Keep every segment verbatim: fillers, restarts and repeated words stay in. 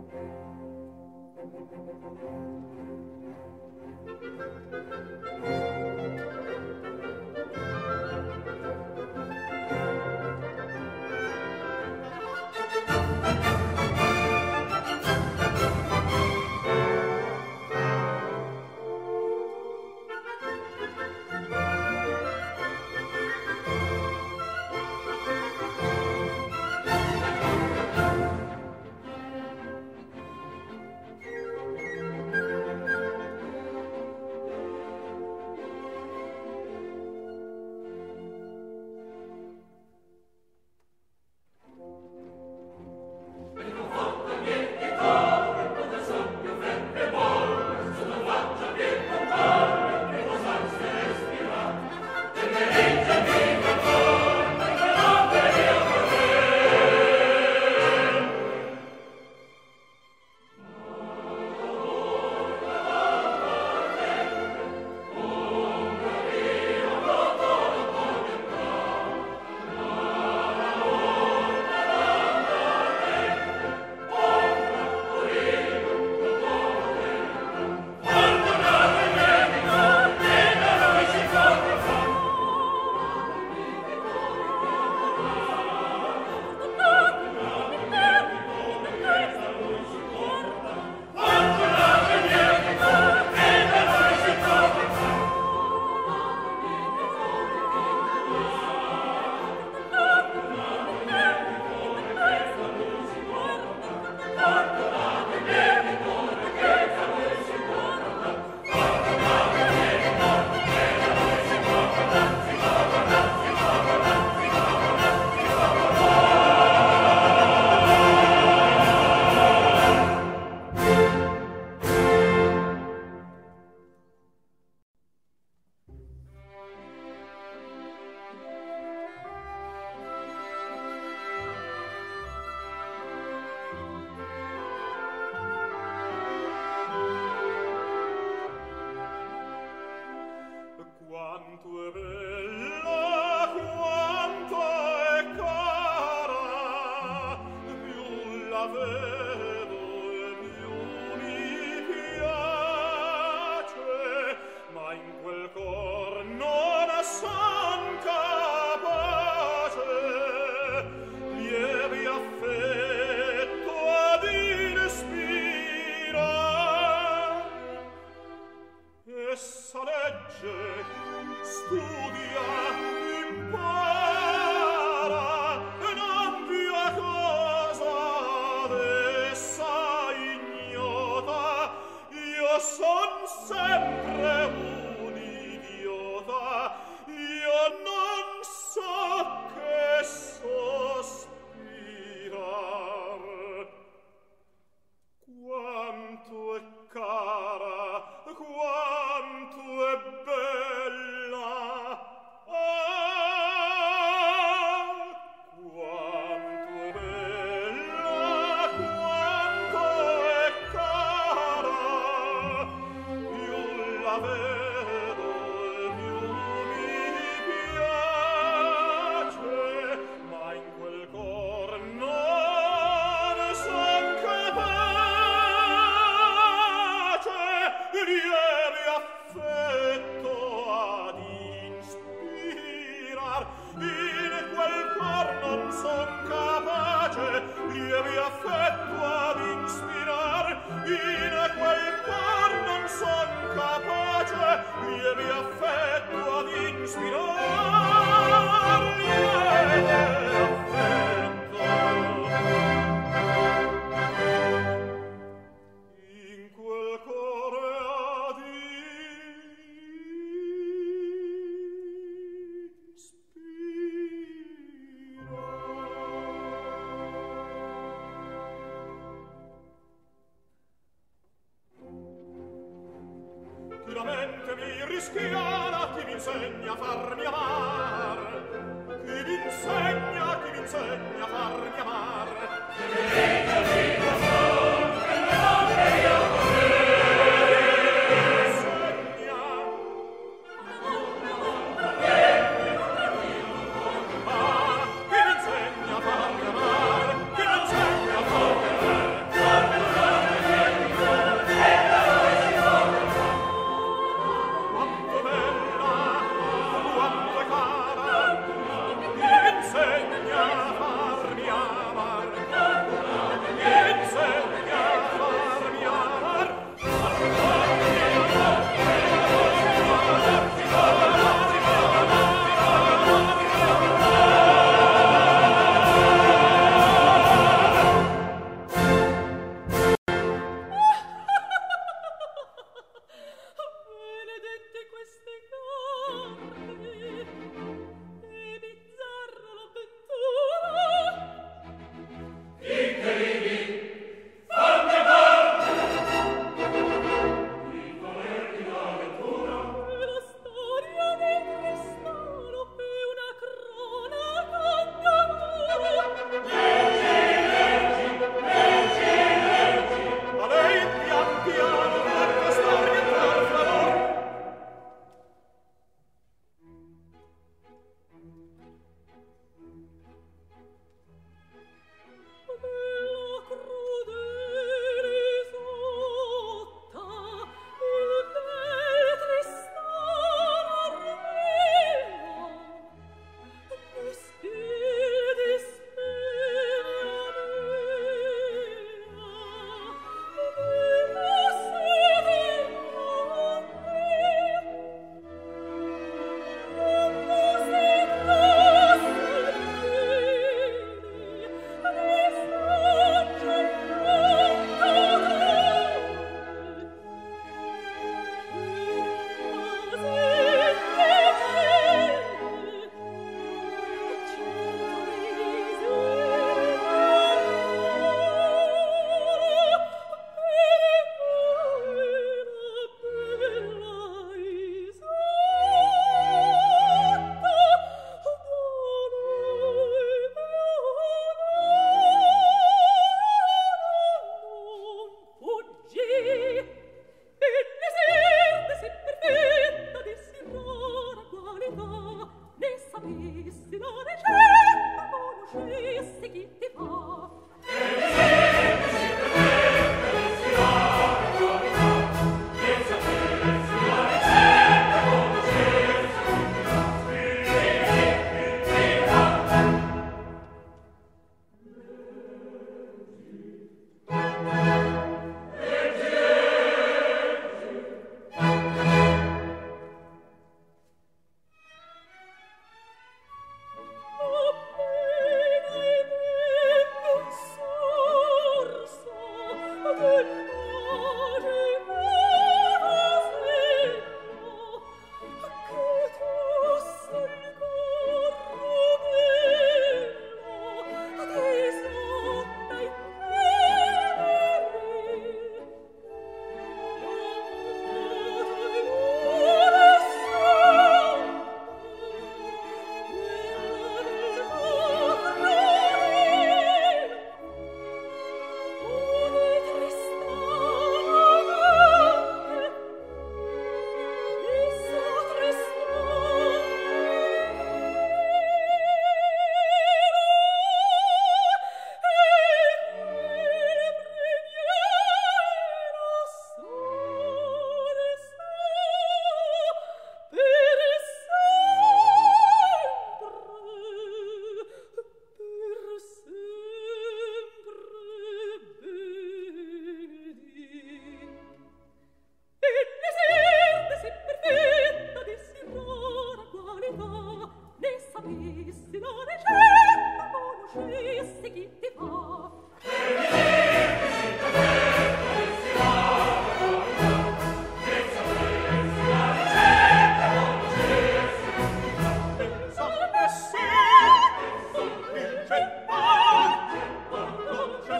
Chi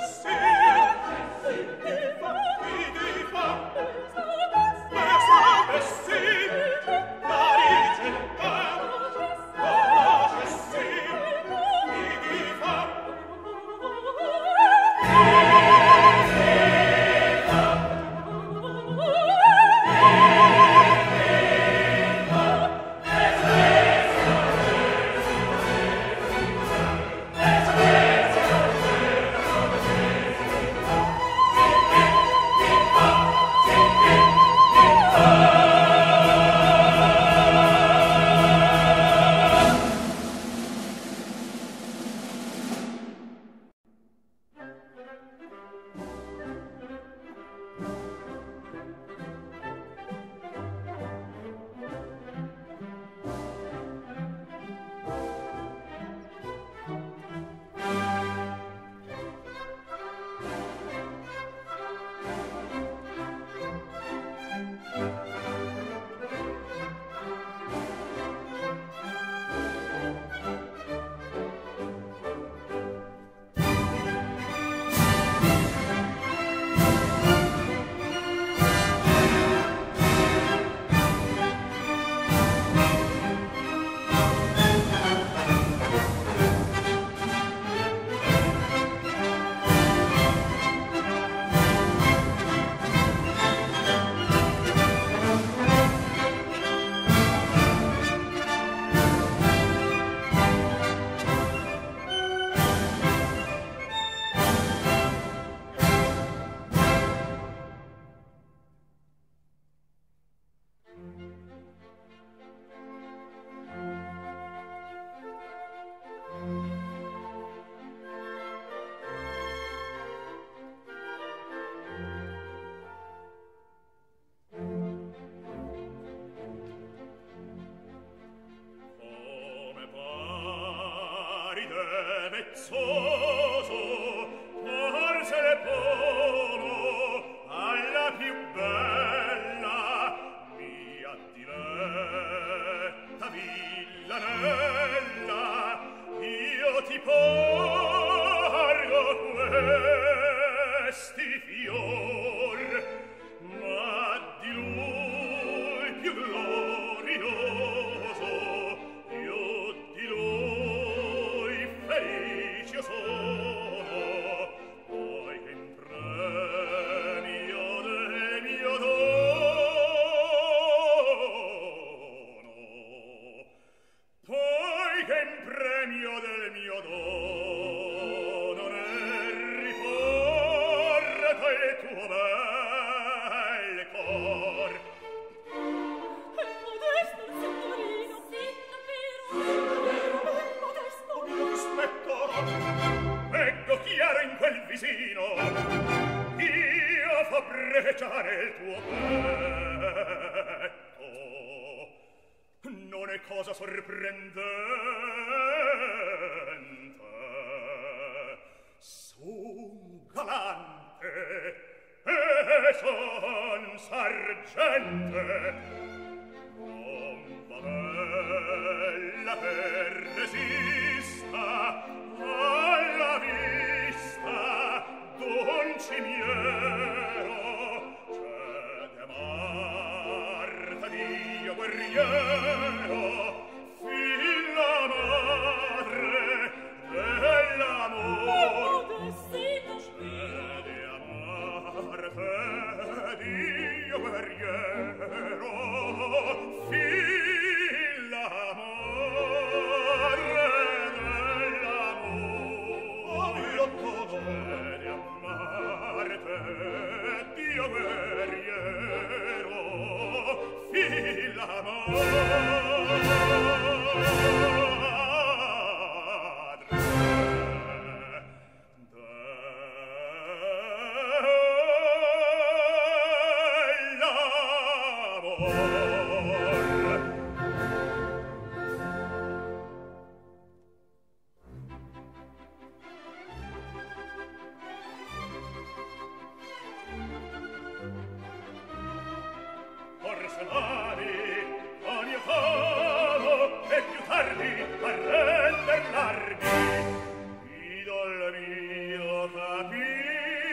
Idol mio, capi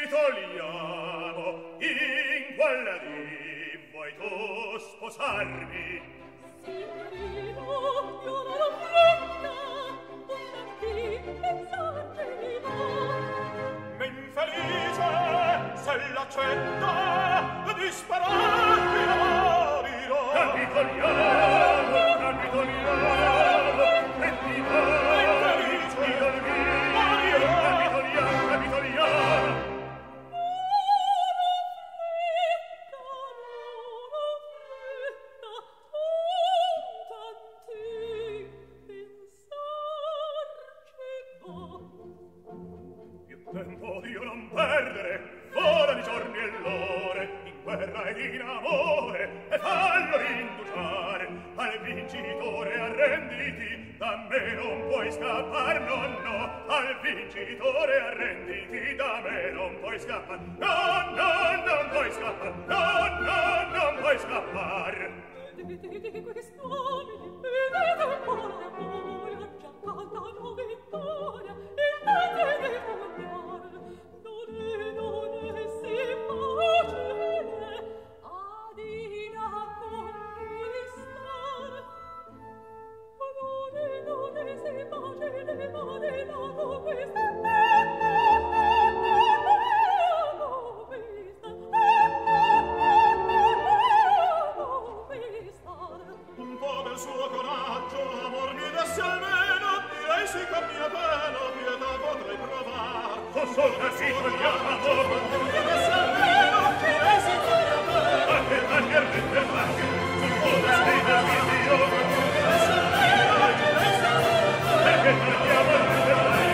Capitoliamo, in quella di vuoi tu sposarmi? Signorino, io non ho fretta, un tanti pensarmi va. Ma infelice, se l'accetta, disperarmi morirò. Capitoliamo, capitoliamo, e ti va, infelice, idol mio, morirò. Capitoliamo, capitoliamo. Tempo d'io non perdere, vola di giorni e l'ore, in guerra ed in amore, e fallo indugiare al vincitore. Arrenditi, da me non puoi scappar, no, no, al vincitore arrenditi, da me non puoi scappar, no, no, non puoi scappar, no, no, non puoi scappar. Vedete quest'uomini, vedete un po' la gloria, già cantano vittoria, il mezzo dei pugnali, non è, non è sì facile ad Ina conquistare. Non è, non è sì facile ad Ina conquistare. Un po' del suo coraggio, amor mi desse almeno, direi sì con mia pena, pietà potrei provar. Oh, so capito, mio amor, mi desse almeno, direi sì con mia pena. Anche, anche, anche, anche, sul tuo destino mio, mi desse almeno, direi sì con mia pena. Anche, anche, anche,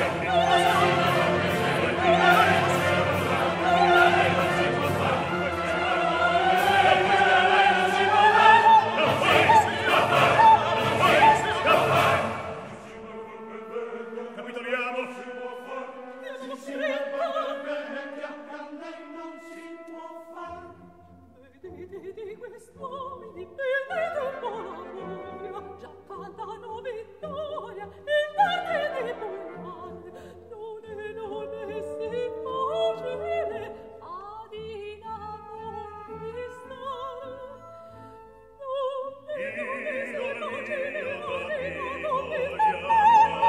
Vedete quest'uomini, vedete un po' la gloria, già cantano vittoria, il verde dei pugnali, non è, non è sì facile ad Ina conquistare. Non è, non è sì facile ad Ina conquistare.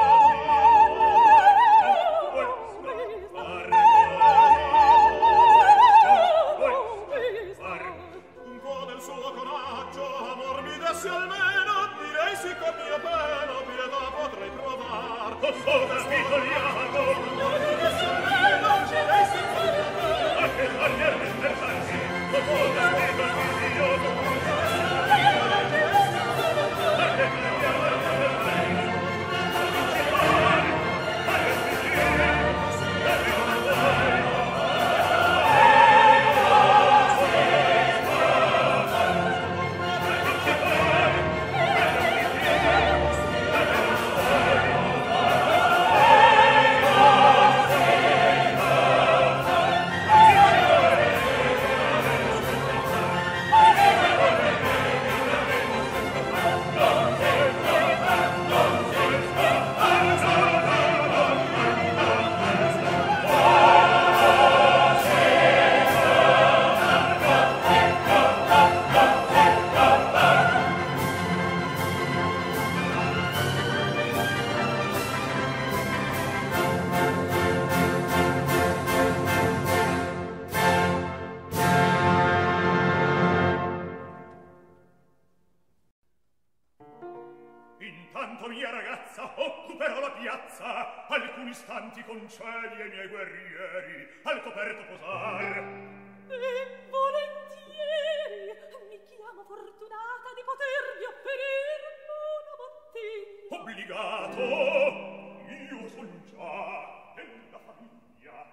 un po' del suo coraggio, amor mi desse almeno, direi sì con mia pena, pietà potrei provar. Oh, so capito, liamo, amor mi desse almeno, direi sì con mia pena. Anche, anche, anche, anche, oh, so capito, io, mi desse almeno, direi sì con mia pena. Anche, anche, anche, anche, Intanto, mia ragazza, occuperò la piazza, alcuni istanti concedi ai miei guerrieri al coperto posar. E volentieri, mi chiamo fortunata di potervi offrir una mattina. Obbligato, io son già della famiglia.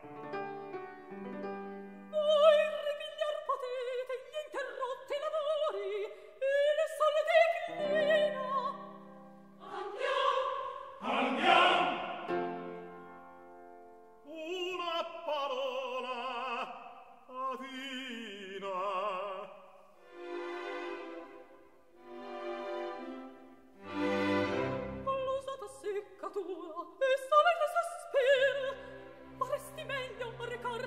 Voi ripigliar potete gli interrotti lavori e le solde declina. Andiamo! Una parola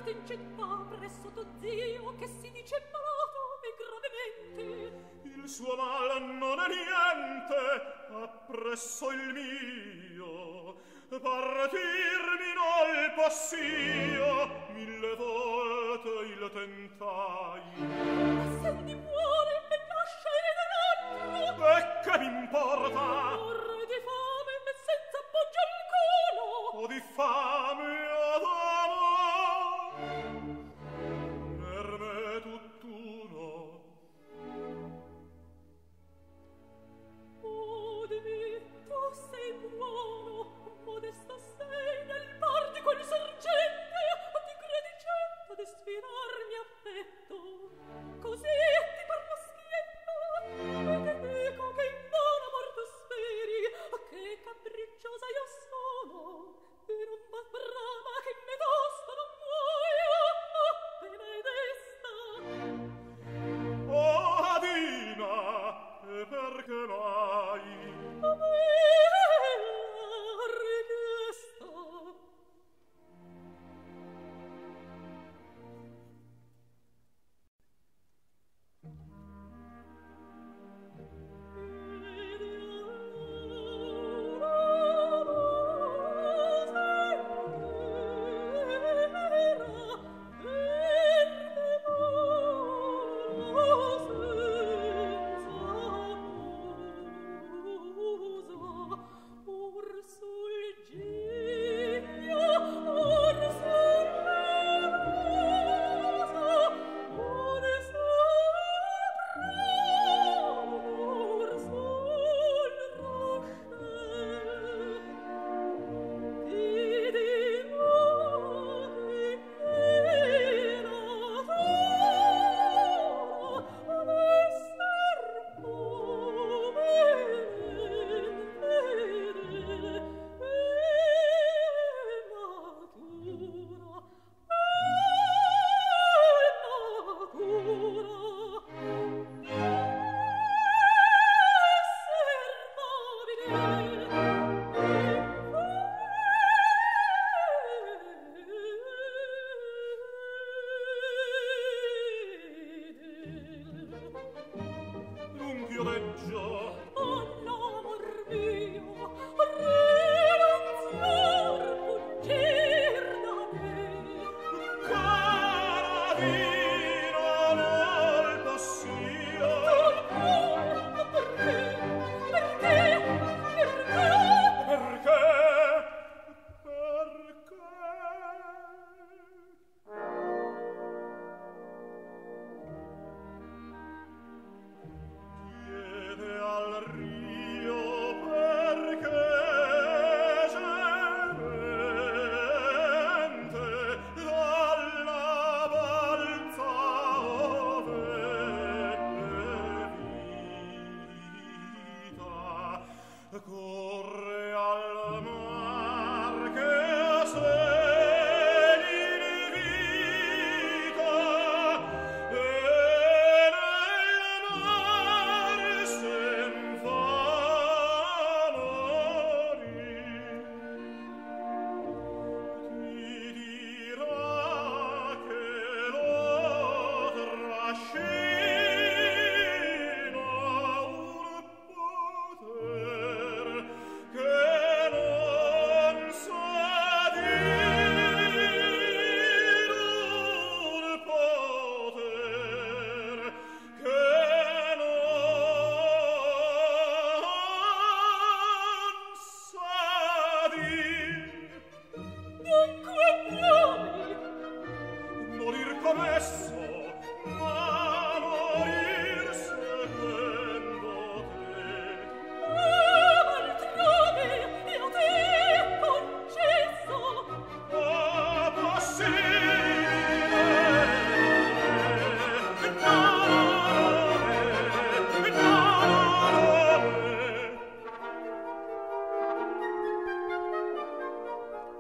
porta in città presso tuo zio che si dice malato e gravemente. Il suo mal non è niente appresso il mio, partirmi non possio, mille volte il tentai. Ma se di muore e nasce dell'altro, E che m'importa? morre di fame e senza appoggio alcuno. O di fame o d'amor, per me tutt'uno. Oh, dimmi, tu sei buono, modesto sei nel par di quel sorgente, di gradicento di sfidarmi affetto. Così ti parlo schietto, e ti dico che in buona morte speri, che capricciosa io sono, e non va brava che me tosto non muoio, benedesta. Oh, Adina, e perché mai? A me la richiesta. Un chioleggio, Oh, l'amor mio, rinunziar, fuggir da me. Caradino, non possio. Perché? Perché? Perché? Perché? Perché? Chiede al rio perché gemente dalla balza ove vita corre al mar che a seni invita e nel mar sen fa morir. Ti dirà che lo trascina un poter che non sa dir, un poter che non sa dir. Dunque muori. Morir comesso, ma morir seguendo te. Altrove io ti concesso. Ah, possibile! No, no, no.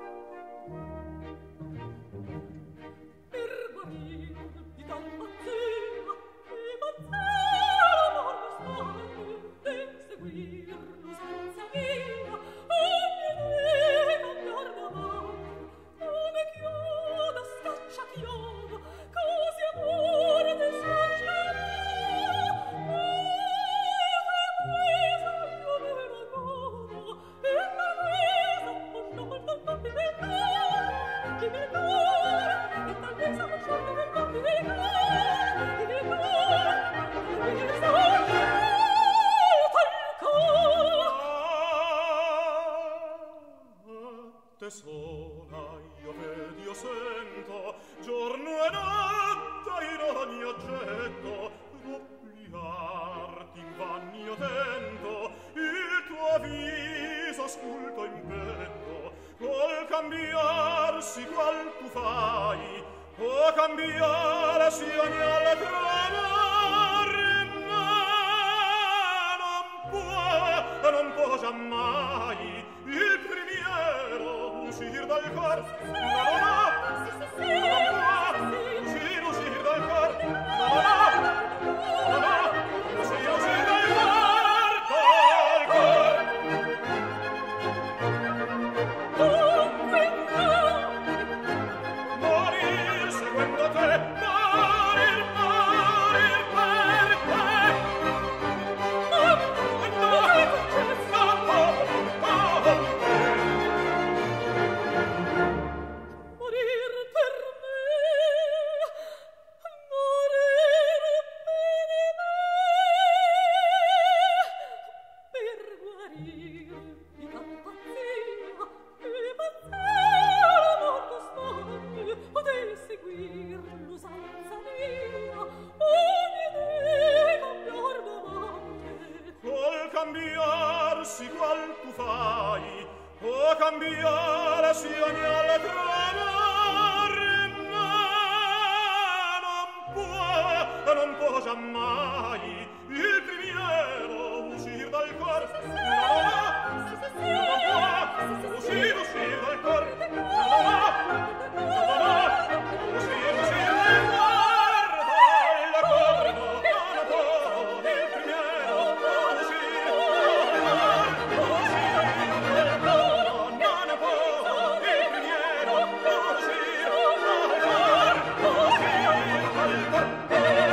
Per guarir di tal pazzia cambiare si ogni altro amore, ma non può, non può giammai il primiero uscir dal cor. No, no, no, non può uscir, uscir dal cor. No, no, no, no, no, uscir, uscir dal cor, dal cor. Dunque no, morir seguendo te, morir, morir per te. no, non è concesso. Morir per me, morir per me, per guarir di pazzia, di pazzia l'amor costante, potei seguir l'usanza mia, ogni dì cambiar d'amante. Col cambiarsi qual tu fai, o cambiarsi ogni altro amore, ma non può, non può giammai il primiero uscir dal cor. No, no, non può uscir, uscir dal cor. No, no, no, no, uscir, uscir dal cor, dal cor. No, non può il primiero uscir dal cor, uscir dal cor. No, non può il primiero uscir dal cor, uscir dal cor.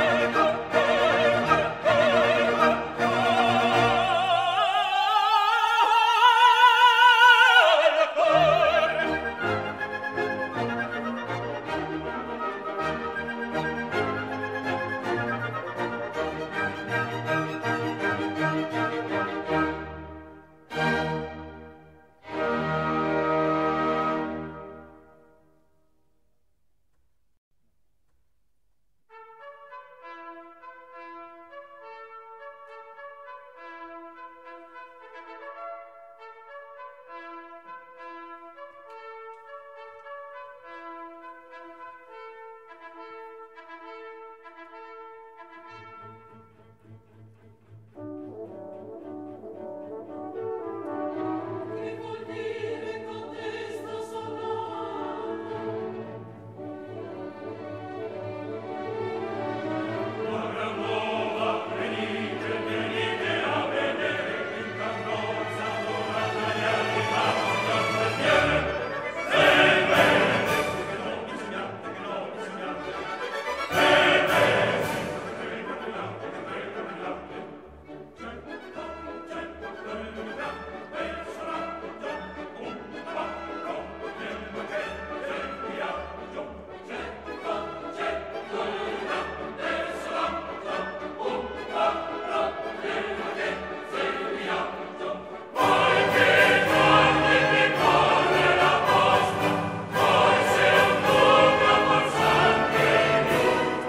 Che vuol dire cotesto sonato? La gran nuova venite, venite a vedere in carrozza dorata gli arrivati al quartiere. E bene, che non insegnate, che non insegnate. E bene, che camminate, che camminate. C'è, c'è, camminate, e sarà già un quattro nel che viaggio. C'è, c'è, camminate, e sarà già un quattro nel che viaggio. Poi che giorni vi corre la posta, poi se un duca forse anche più.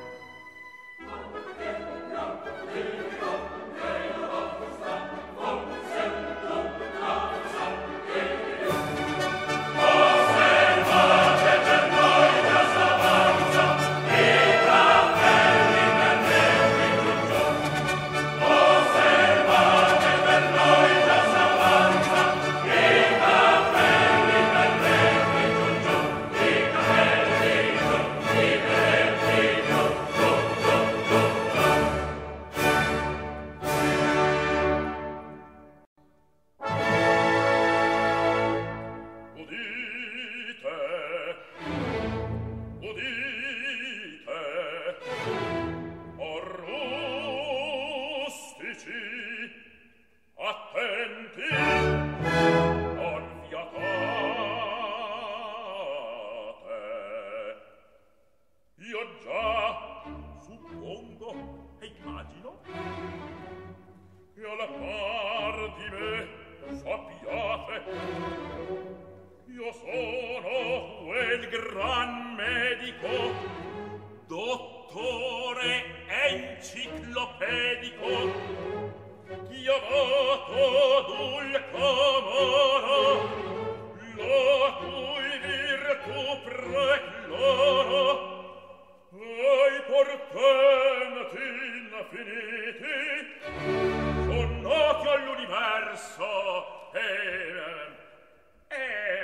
Udite, udite, o rustici, attenti, non fiatate. Io già suppongo e immagino che alla par di me sappiate. Io sono quel gran medico, dottore enciclopedico, chiamato Dulcamoro, la cui virtù preclaro pennatina finiti, son noti all'universo e, e,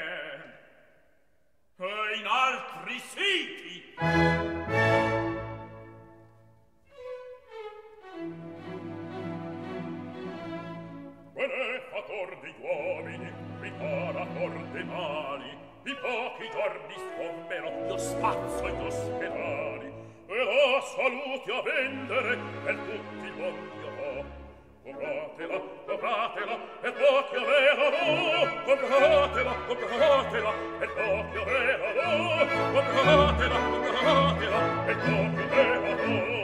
e in altri siti. Benefator degli uomini, riparator dei mali, i pochi giorni sgombero, io spazzo gli ospedali, e la salute a vendere per tutti i mondi ho. Compratela, compratela, e pochi avevano, compratela, compratela, e pochi avevano, compratela, compratela, e pochi avevano.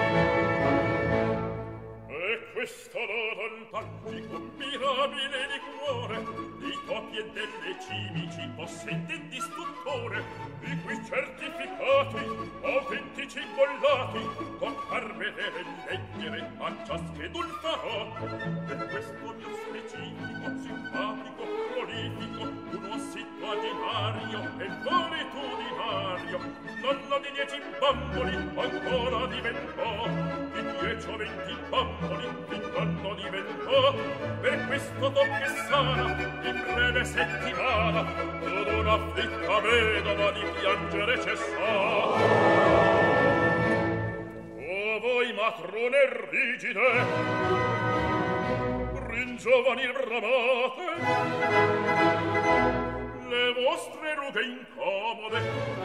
E questa loda al magico mirabile liquore di topi e delle cimici possente il distruttore, di cui certificati autentici bollati toccar vedere e leggere a ciaschedun farò. Per questo mio specifico, simpatico, prolifico, uno situaginario e varitudinario, nonno di dieci bamboli ancora diventò, di dieci o venti bamboli il nonno diventò. Per questo doppia sana in breve settimana ad un'afflitta vedova di piangere cessò. O voi matrone rigide, ringiovanil bramate, le vostre rughe incomode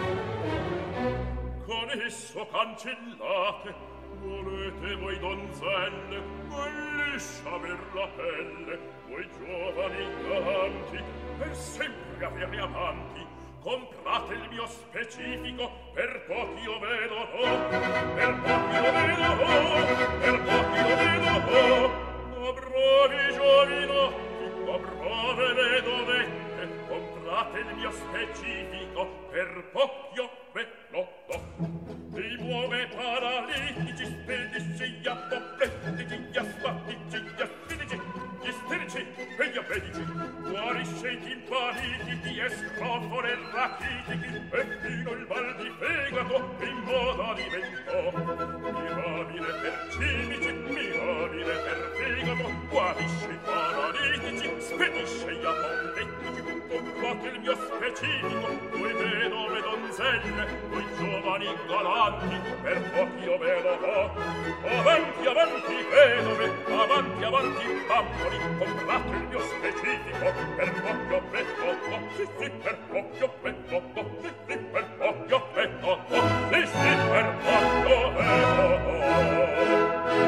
con esso cancellate, volete voi donzelle liscia aver la pelle, voi giovani galanti per sempre avere amanti, comprate il mio specifico, per pochi io vedo oh, per pochi io vedo oh, per pochi io vedo oh. Ma bravi giovinotti, ma brave vedovette, comprate il mio specifico, per pochi io vedo oh. Di nuove paralitici, spedici, gli apoplettici, gli asfatici, gli asfitici, gli isterici e gli apedici, guarisce i timpanitici e scrofore rachitici, e fino il mal di fegato in moda diventò. Mirabile per cimici, mirabile per fegato, guarisce i paralitici, spedisce gli apoplettici, comprate il mio specifico, voi vedove donzelle, voi giovani galanti, per pochi io vedo oh. Avanti, avanti, vedove, avanti, avanti, bamboli, comprate il mio specifico, per pochi io vedo oh. Sì, sì, per pochi io vedo oh. Sì, sì, per pochi io vedo oh. Sì, sì, per pochi io vedo oh.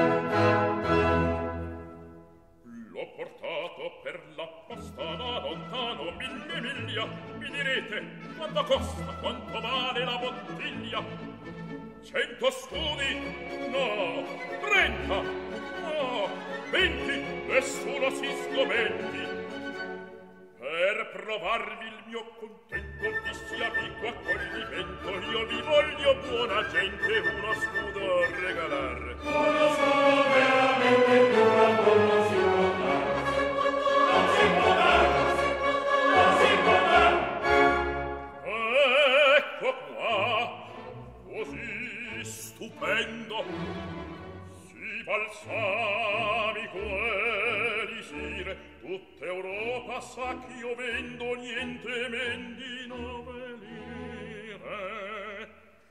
L'ho portato per la posta da lontano mille miglia. Mi direte, quanto costa, quanto vale la bottiglia? Cento scudi? No. Trenta? No. Venti? Nessuno si scommetti. Per provarvi il mio contento di sia amico accoglimento, io vi voglio buona gente uno scudo regalare. Uno scudo veramente più grande non si può dare. Non si può dare, non si può dare. Ecco qua, così stupendo, si balsamico elisire, tutta Europa sa ch'io vendo niente men di nove lire.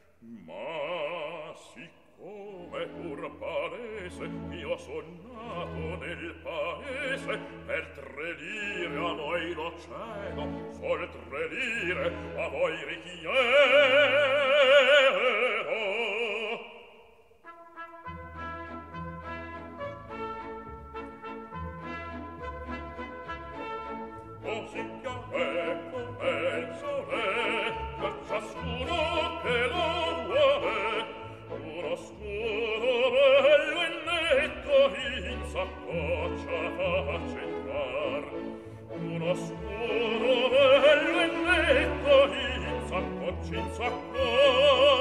Ma siccome pur palese io son nato nel paese, per tre lire a voi lo cedo, sol tre lire a voi richiedo. Così ecco bel sole, per ciascuno che lo vuole, uno scudo bello e netto in saccoccia faccia entrar. Uno scudo bello e netto in saccoccia, in saccoccia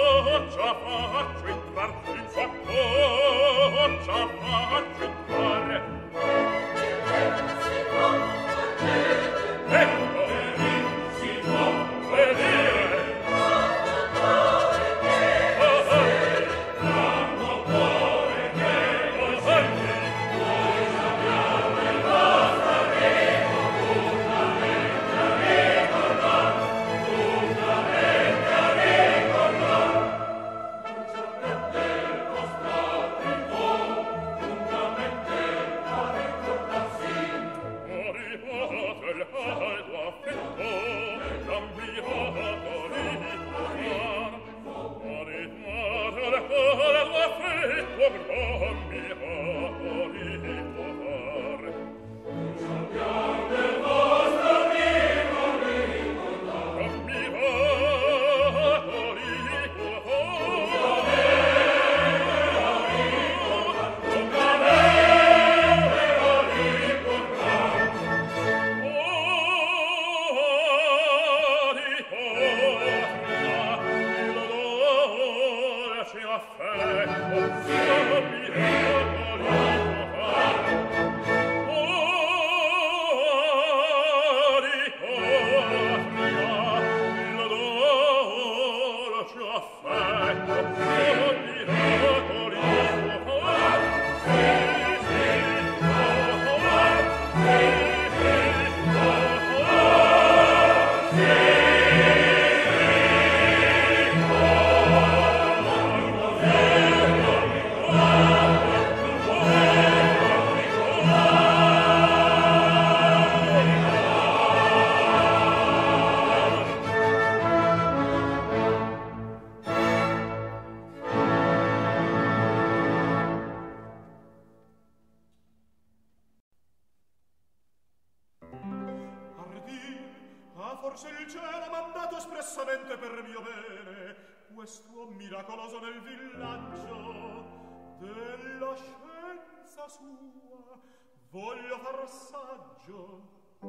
forse il cielo m'ha mandato espressamente per mio bene questo miracoloso nel villaggio della scienza sua voglio far saggio.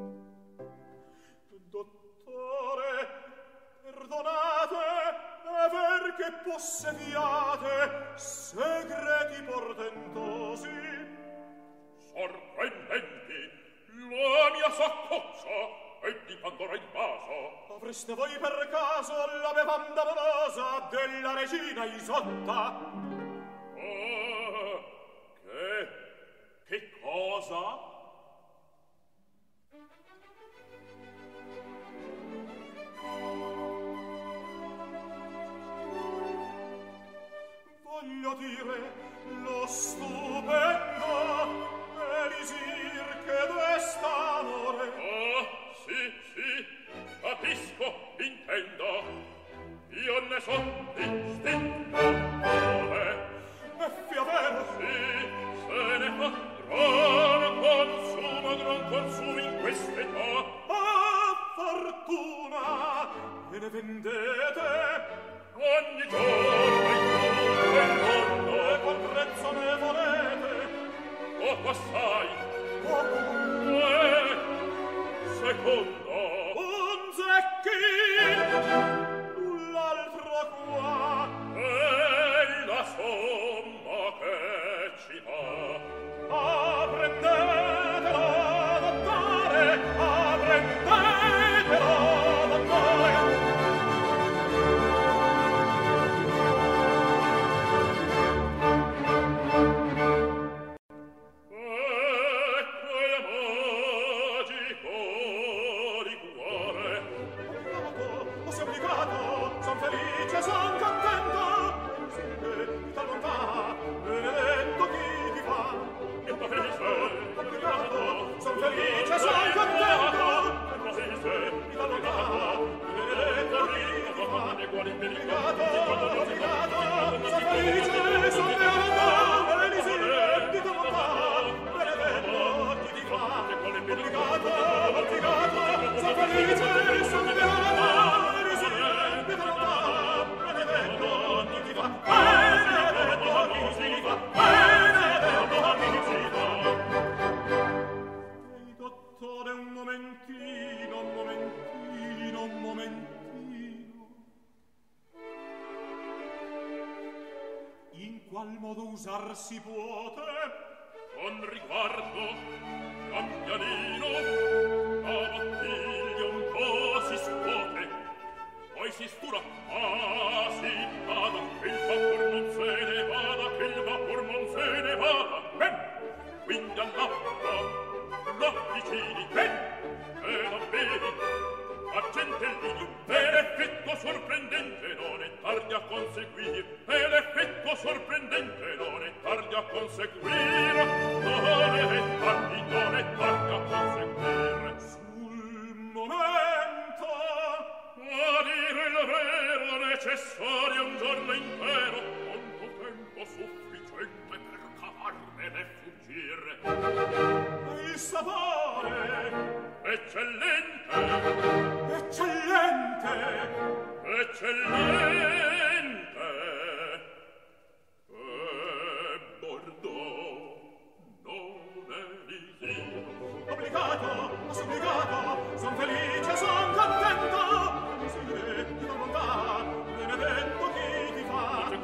Dottore, perdonate aver che possediate segreti portentosi sorprendenti. La mia saccosa è di Pandora in vaso. Avreste voi per caso la bevanda amorosa della regina Isotta? Ah, che... che cosa? Voglio dire lo stupendo elisir che desta amore. Ah, sì, sì, capisco, intendo. Io ne son distinto amore. È fia vero? Sì, se ne fa gran consumo, gran consumo in quest'età. Ah, fortuna! E ne vendete? Ogni giorno in tutto il mondo. E qual prezzo ne volete? Poco assai. Poco? Eh, secondo. Un zecchin! Null'altro qua. E la somma che ci fa. Ah, prendetelo, dottore! Ah, prendetelo, dottore! Son contento, sì, da lontana, benedetto chi ti fa. Il paese, obbligato, son felice, son contento, paese, da lontana, benedetto chi ti fa. Obbligato, obbligato, son felice, son beato, elisir, di da lontana, benedetto chi ti fa. Obbligato, obbligato, son felice, son beato, elisir, di da lontana. Dottore, un momentino, un momentino, un momentino. In qual modo usar si puote? con riguardo, campianino, la bottiglia un po' si scuote, poi si stura, ah, si vada, che il vapor non se ne vada, che il vapor non se ne vada, ben, quindi all'acqua, no, vicini, ben, e non vedi, argentellini, e l'effetto sorprendente non è tardi a conseguir, e l'effetto sorprendente non è tardi a conseguir, non è tardi, non è tardi a conseguir. Sul momento, a dire il vero necessario un giorno intero, conto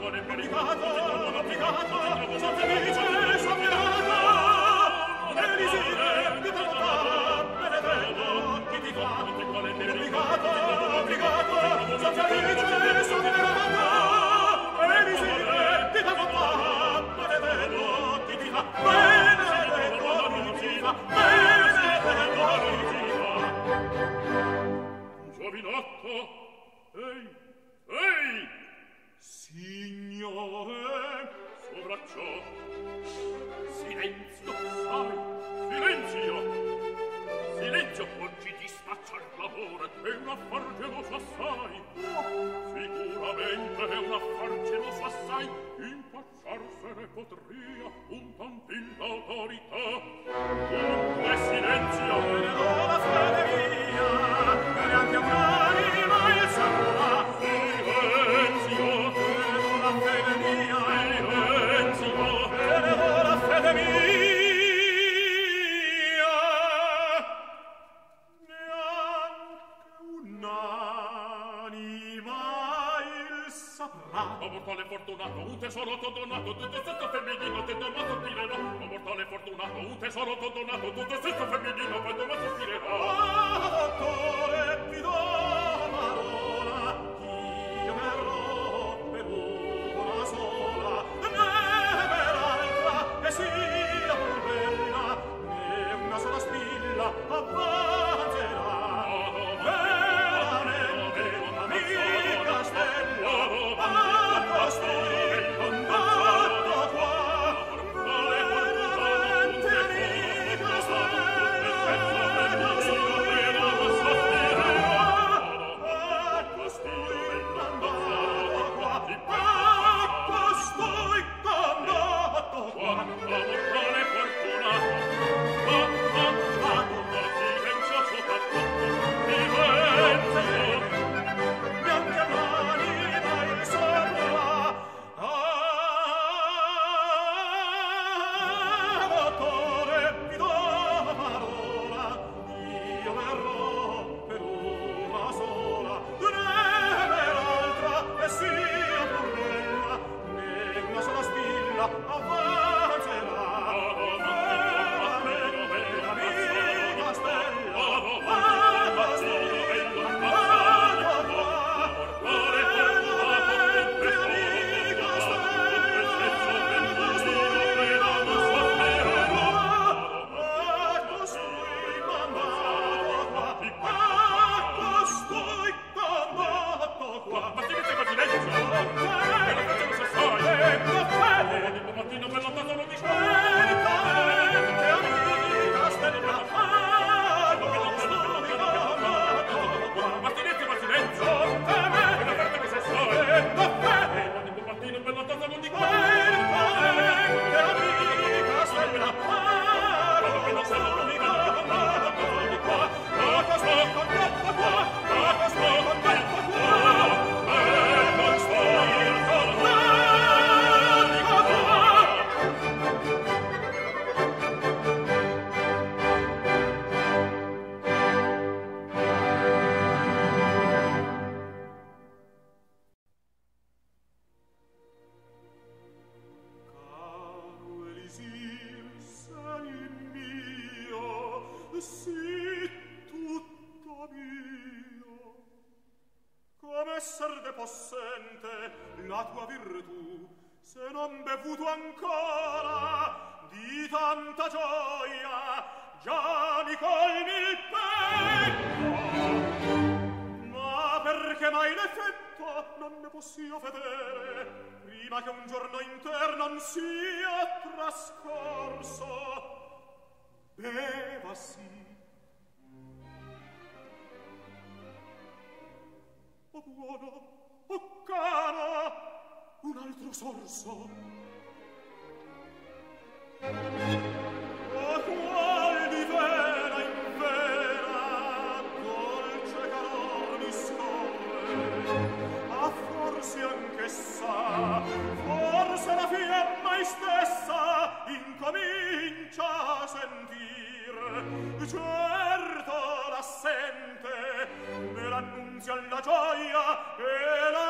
Annunzia la gioia e la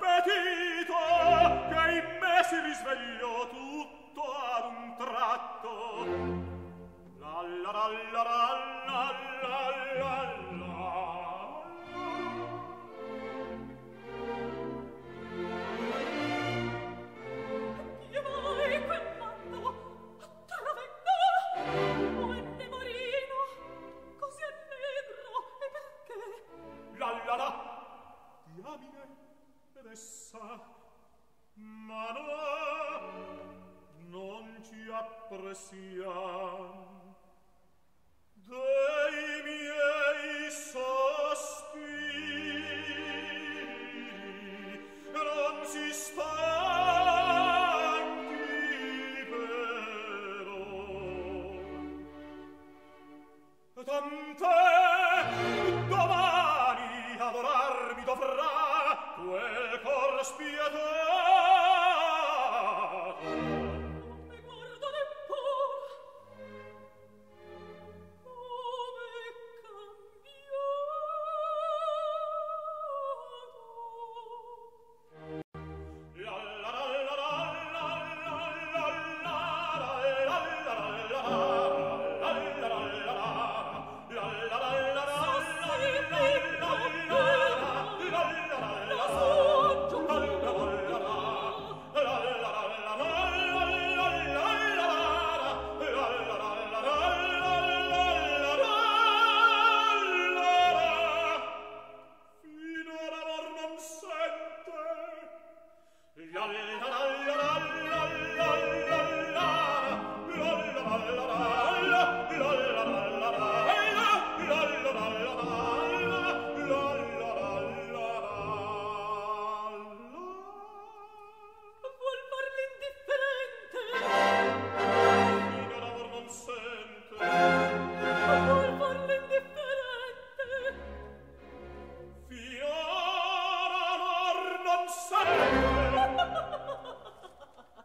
appetito che in me si risvegliò tutto ad un tratto. La la la la la la la la. Io mai quel matto attravengo, o è nemorino, così allegro, e perché? La la la. Diamine ed essa, ma no, non ci appressiam dei miei sospiri, non si stanchi però, tant'è domani adorarmi dovrà quel cor spietato. Non mi guarda neppure, come è cambiato. La la la la la la la la la la la Vuol far l'indifferente, Finora amor non sente, vuol far l'indifferente. finora amor non sente.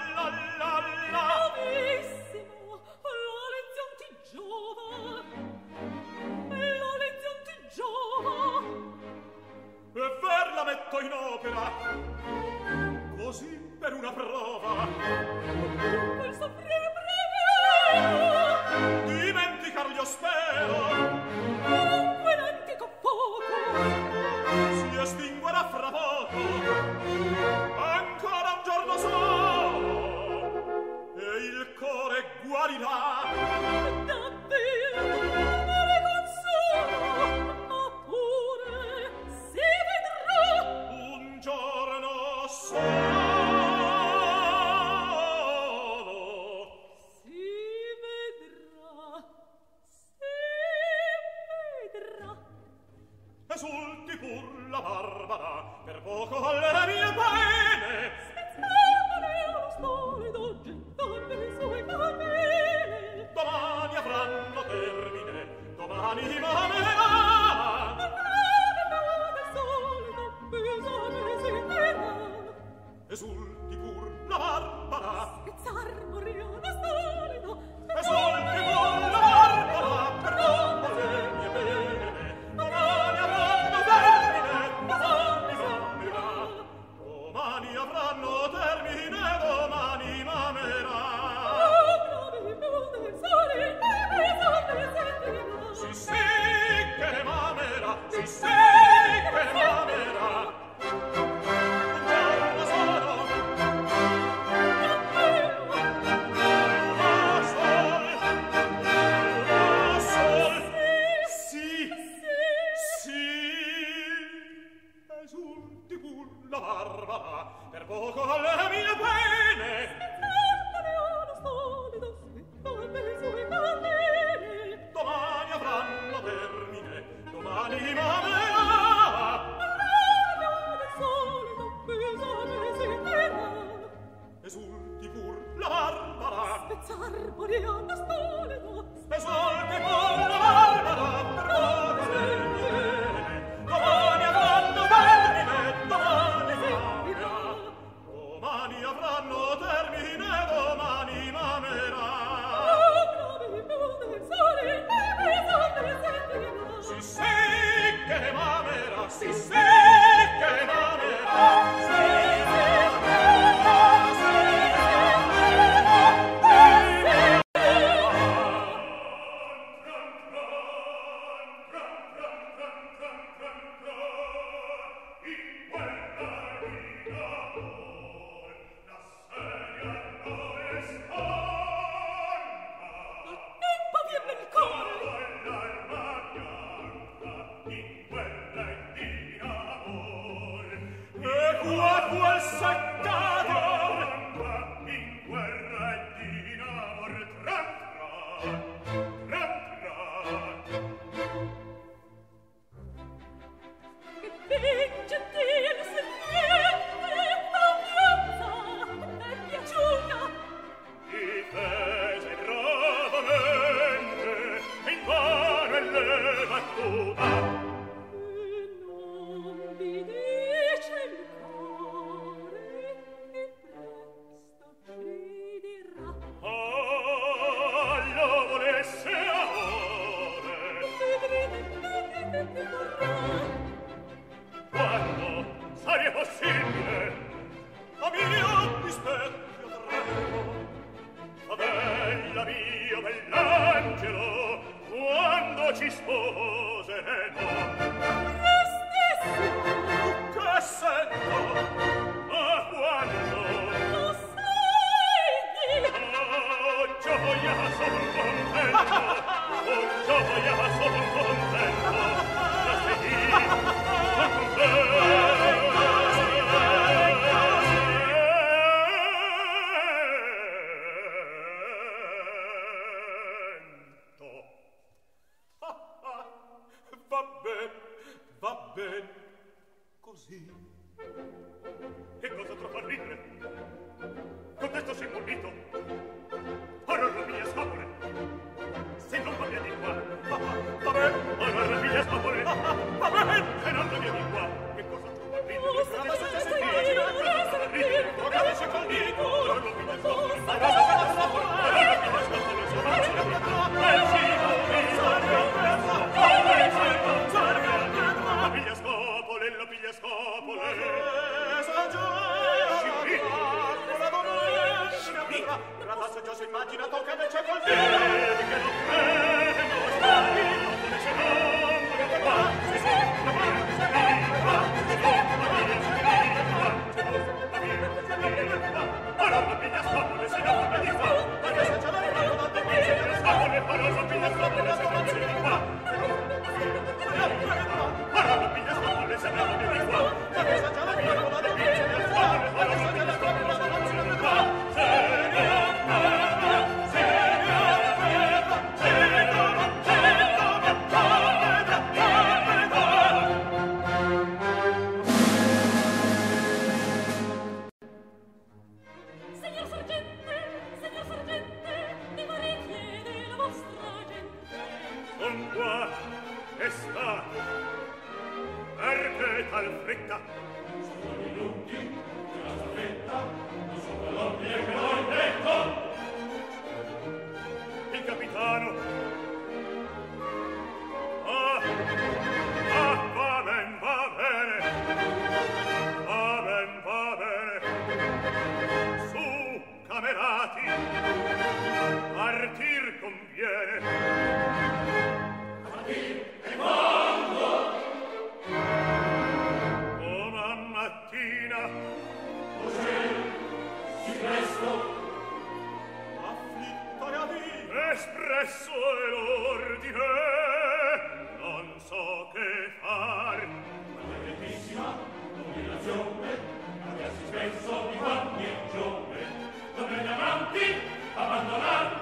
Che cosa pagina tocca del cielo al vero che non premo stare come c'è non che va si si la mia si si va si si la mia si si va c'è la mia si si va ora la piglia scopo le si va di qua adesso c'è la mia la piglia si si va le ora la piglia scopo le si va di qua ora la piglia scopo le si va di qua adesso c'è la mia la piglia si si va le ora la piglia scopo le si va di qua fretta sono i lunti della staffetta non sono l'ordine che l'ho detto il capitano ah ah va ben va bene va ben va bene su camerati partir conviene partir e quando espresso è l'ordine non so che far una grandissima combinazione aversi spesso di quanti giovane dove gli amanti abbandonar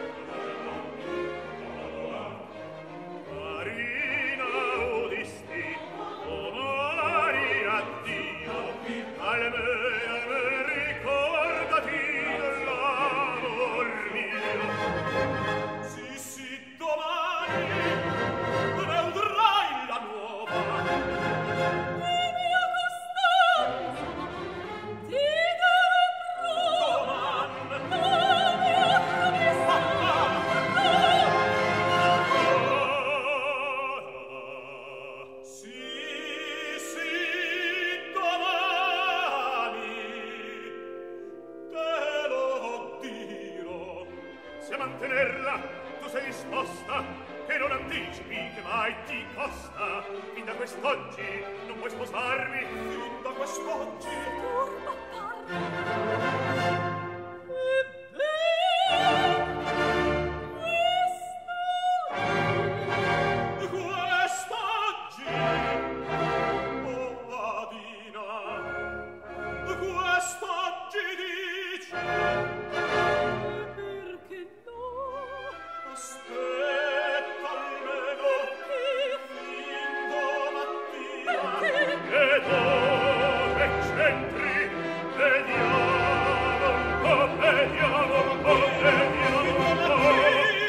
Marina udisti o mari addio almeno almeno ricordati dell'amor mio sì sì domani ne udrai la nuova e mia costanza ti darò prova la mia promessa sì sì domani te lo dirò se a mantenerla tu sei disposta che non anticipi che mai ti costa fin da quest'oggi non puoi sposarmi fin da quest'oggi turba parla quest'oggi oh Adina quest'oggi dici perché no aspetta almeno fin domattina perché e dove c'entri vediamo un po' vediamo un po' vediamo un po'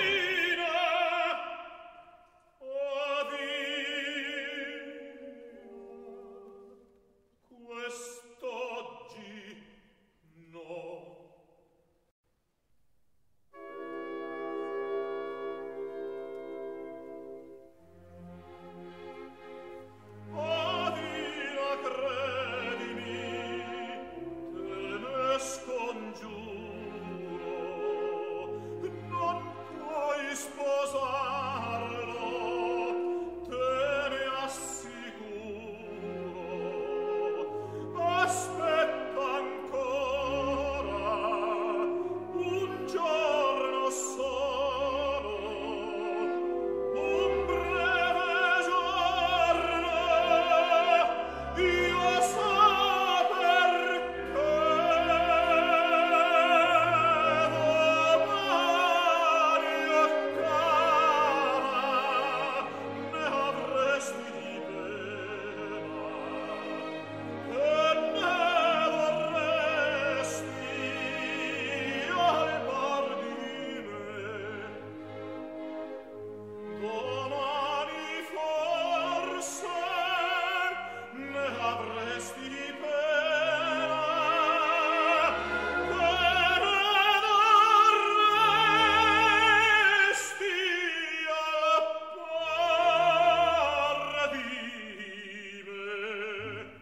quest'oggi no Adina credimi te ne scongiuro non puoi sposarlo te ne assicuro aspetta ancora un giorno solo un breve giorno io so perché domani o cara ne avresti di pena e ne vorresti al par di me domani forse ne avresti di pena e ne vorresti al par di me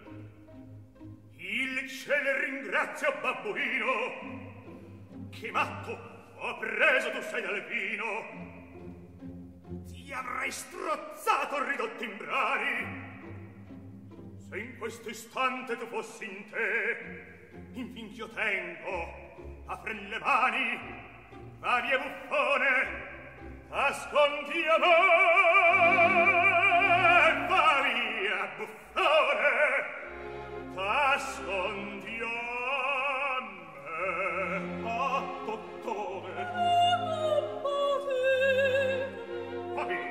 il cielo ringrazio babbuino che matto Ho preso tu sei dal vino, ti avrei strozzato ridotto in brani. Se in questo istante tu fossi in te, infinch'io tengo a fre le mani, va via buffone, asconti a me, va via buffone, asconti a me. Ah, dottore, va via.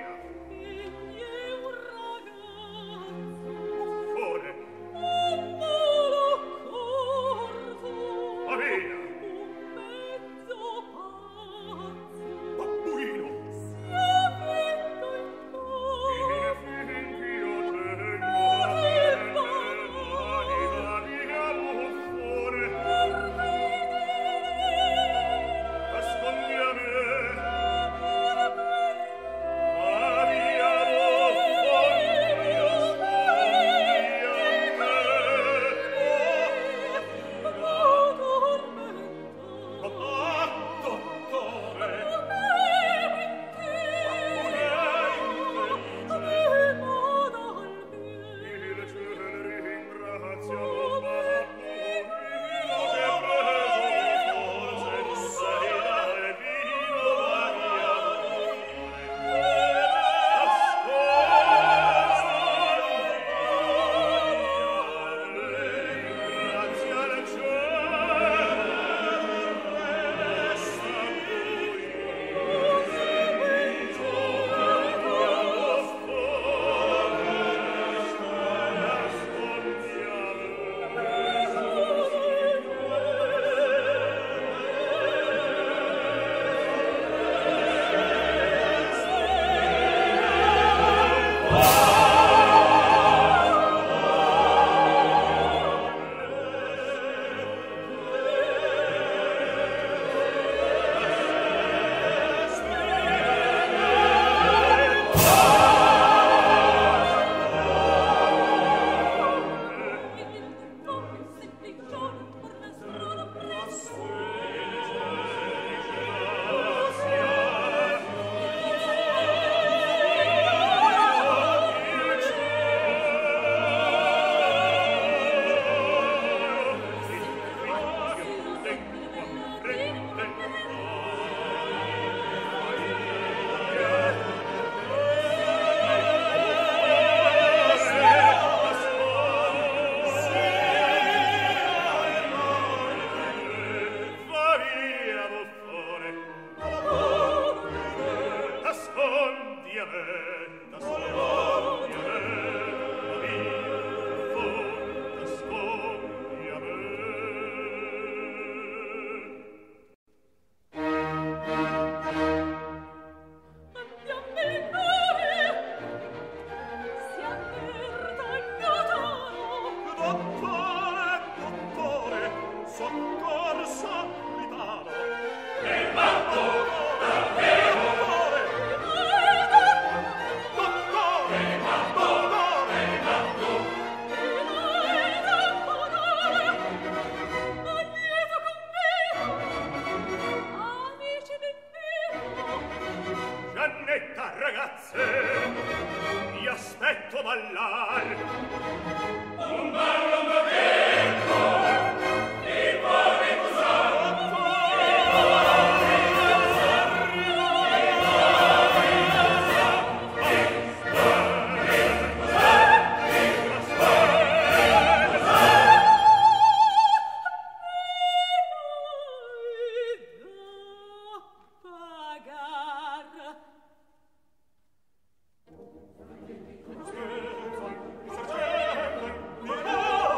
Oh!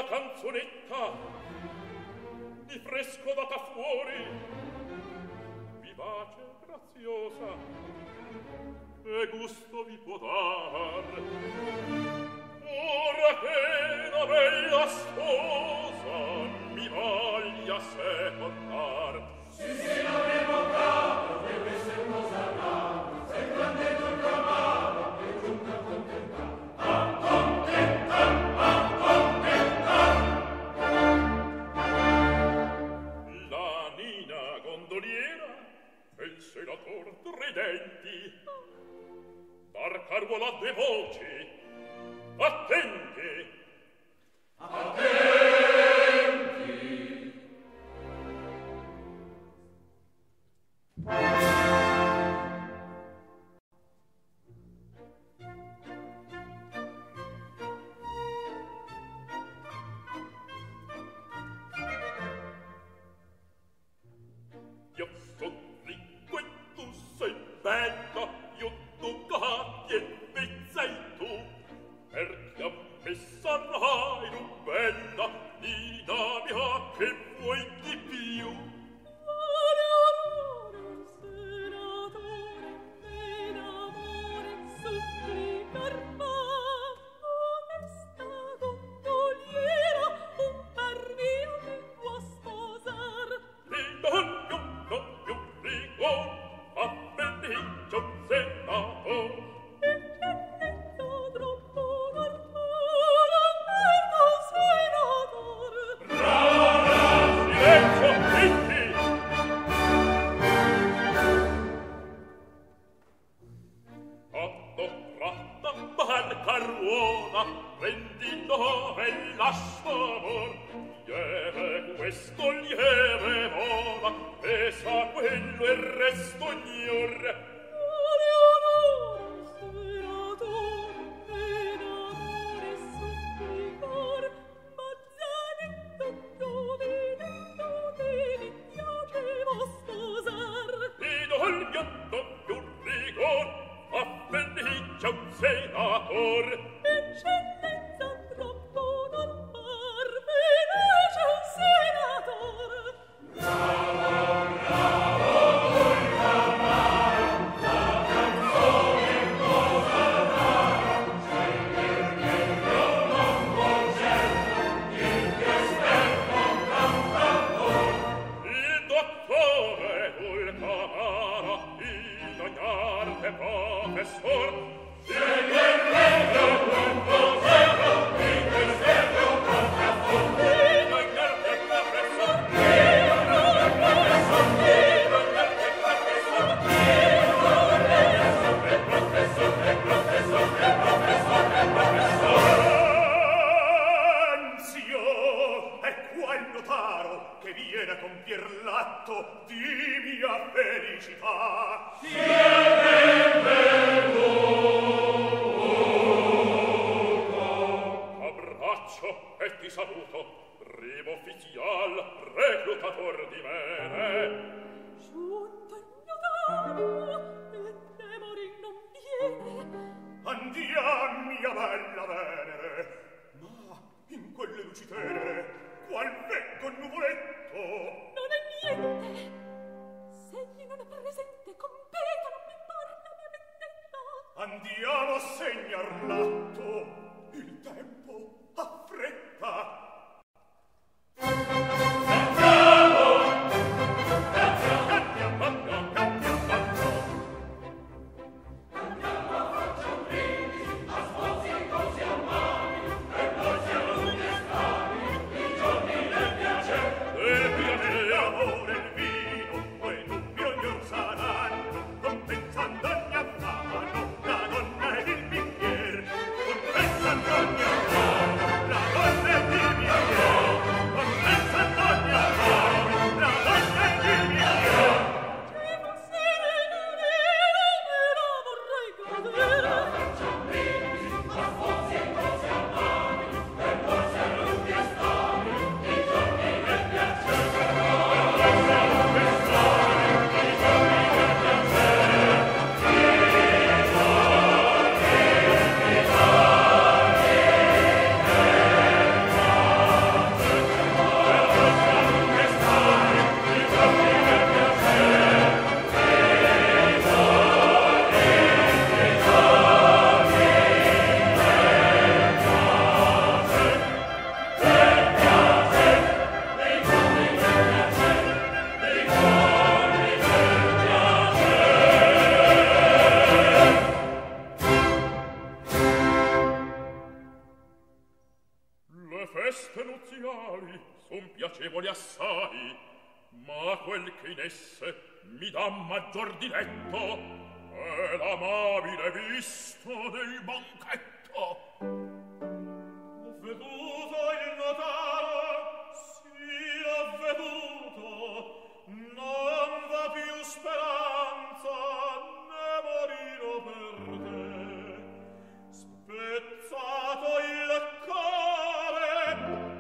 canzonetta di fresco data fuori, vivace, graziosa, e gusto vi può dar. Ora che la bella sposa mi voglia secondar. Sì, sì, l'avremo caro, che questa è cosa rara, se grande dolce amaro, che giunta contenta, a contenta, a contenta. La nina gondoliera e il senator tridenti, dar carvola de voci, attenti! Attenti! Io son ricco e tu sei bella, io tu catti e pezzai tu, perché a me sarai tu bella, Nina mia, che vuoi di più? Andiamo a segnar l'atto, il tempo affretta. Contenta quali son piacevoli assai, ma quel che in esse mi dà maggior diletto è l'amabile visto del banchetto. Ho veduto il notaro, sì, ho veduto, non va più speranza, né moriro per te. Spezzato il cuore,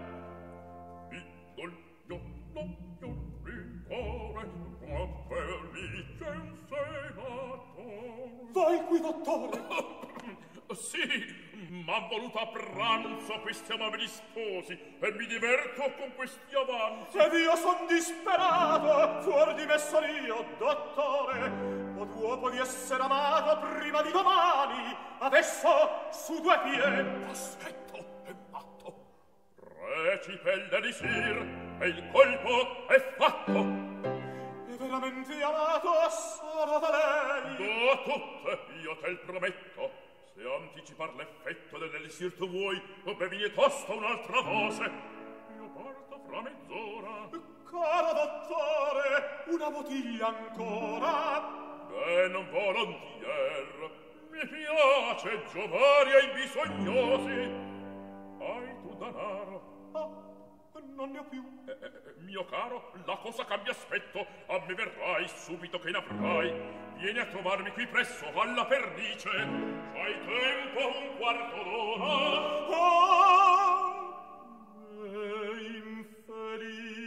Idol, io, no, io, rigore, ma felice in senato. vai qui, dottore. Sì, m'han voluto a pranzo questi amabili sposi e mi diverto con questi avanzi. Ed io son disperato, fuor di me son io, dottore. Ho duopo di essere amato prima di domani, adesso su due piedi. Aspetto, è matto. Recipelle di sir, e il colpo è fatto. E veramente amato sono da lei. Do tutte, io te il prometto. Se anticipar l'effetto dell'elisir tu vuoi, o bevi tosto un'altra dose. Io parto fra mezz'ora. Caro dottore, una bottiglia ancora. Beh, non volontier. Mi piace giovare ai bisognosi. Hai tu danaro? Ah, non ne ho più. Eh, eh, mio caro, la cosa cambia aspetto. A me verrai subito che ne avrai. Vieni a trovarmi qui presso alla pernice. Fai tempo un quarto d'ora. Ah, è infelice.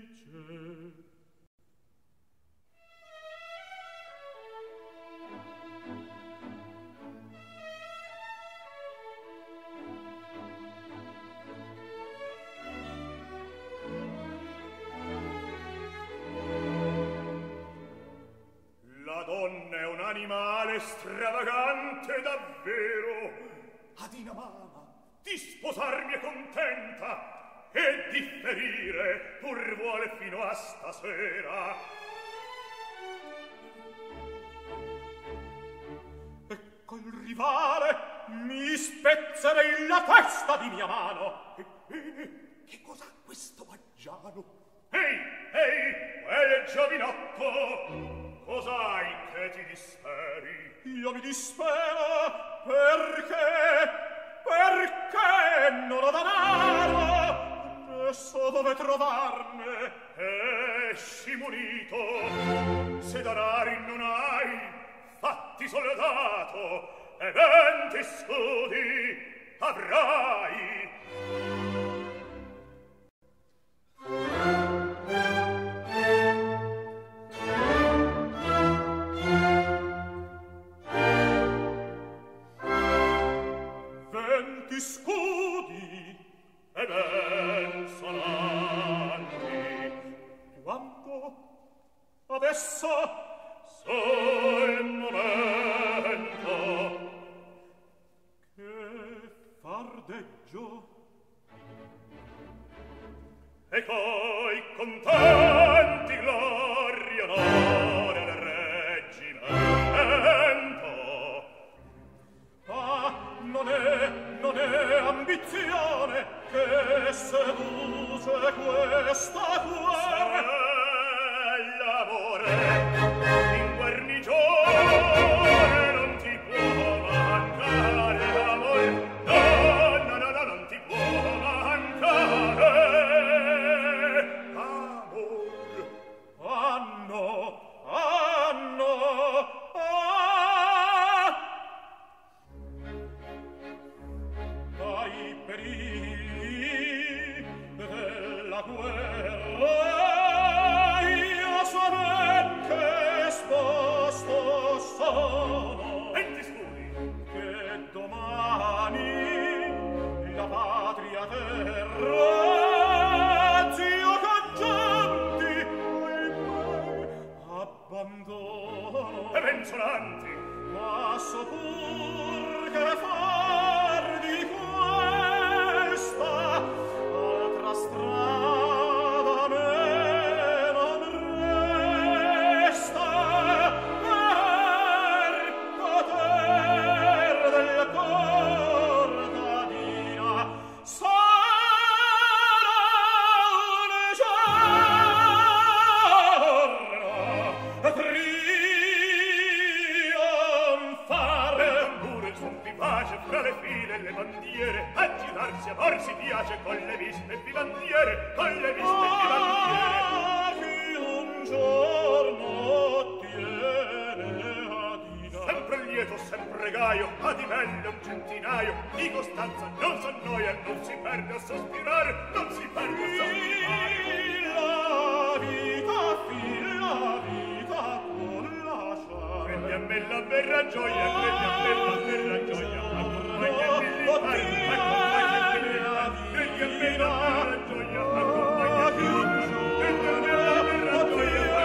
La donna è un animale stravagante davvero. Adina mamma, Di sposarmi è contenta e differire pur vuole fino a stasera. E col rivale mi spezzerei la testa di mia mano. E, e, che cos'ha questo maggiano? ehi, ehi, quel giovinotto, cos'hai che ti disperi? Io mi dispero perché, perché non ho danaro, ne so dove trovarne. Esci munito, se danari non hai, fatti soldato, e venti scudi avrai. Venti scudi e ben sonanti. Quanto adesso sul momento che fardeggio e coi contenti gloria onore del reggimento. Ah, non è, non è ambizione che seduce questa cuore. Se l'amore in guarnigione non ti può mancare, amor, no, no, no, no, non ti può mancare. Amor, ah no, ah no, ah. Dai perigli della guerra io so ben che esposto sono. Venti scudi che domani la patria terra zio cangianti ahimè abbandono. E pensonanti, ma so pur che far di questa altra strada me non resta per poter del contadina sarà piace con le vispe vivandiere, con le vispe vivandiere. Ah, chi un giorno tiene a dinare. Sempre lieto, sempre gaio, a di belle un centinaio, di Costanza non s'annoia, non si perde a sospirare, non si perde a sospirare. La vita, fi, la vita con lasciare. Prendi a me la vera gioia, prendi a me la vera gioia, accompagnami lì, accompagnami lì, prendi a me la vera gioia, accompagnami lì, prendi a me la vera gioia,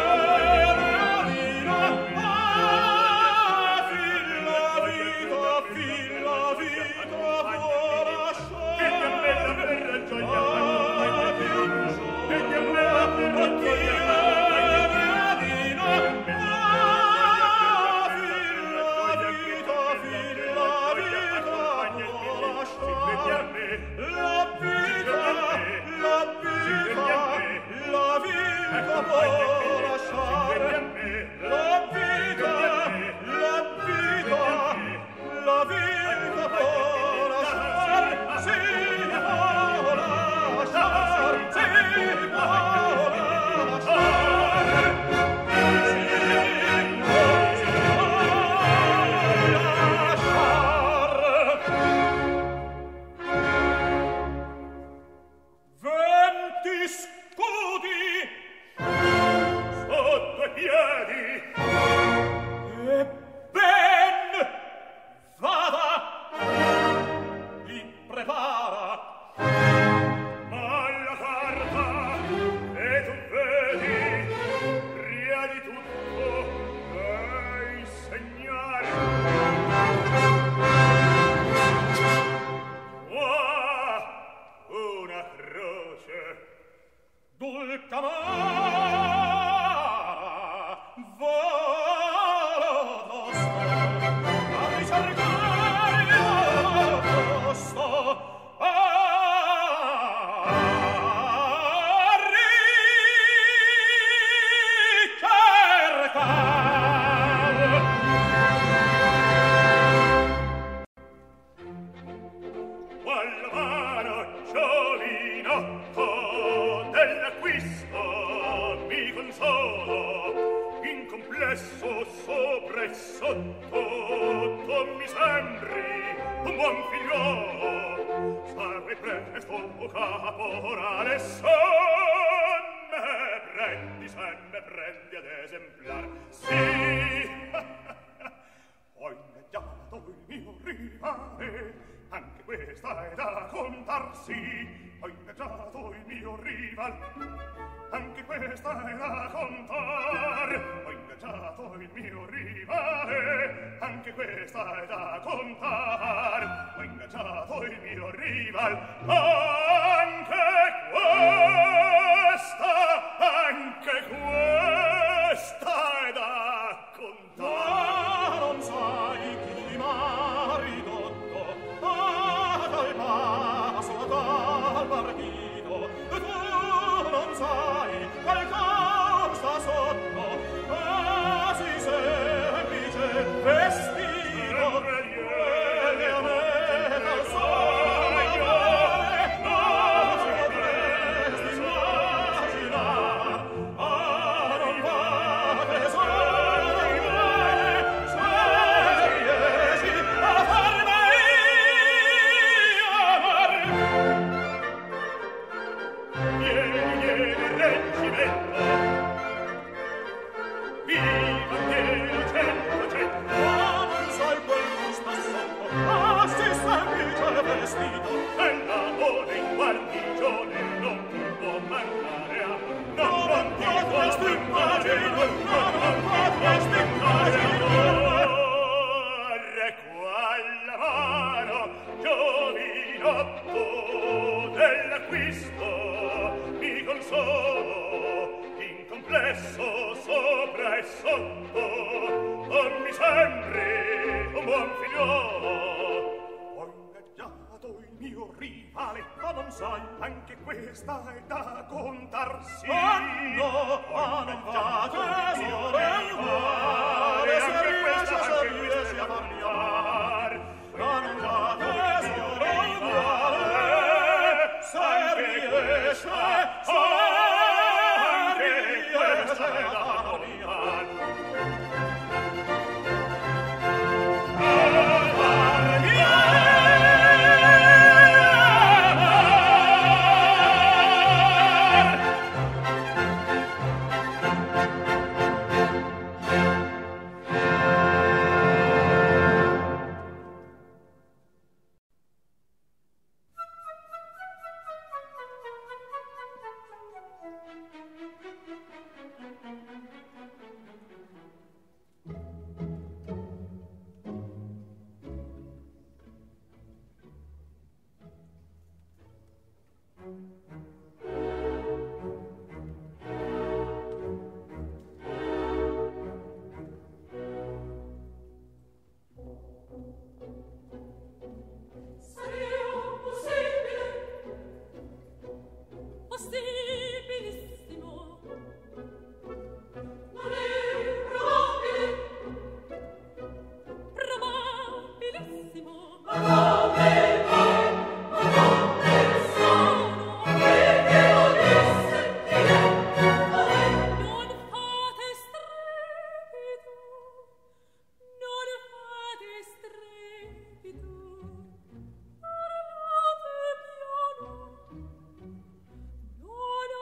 Non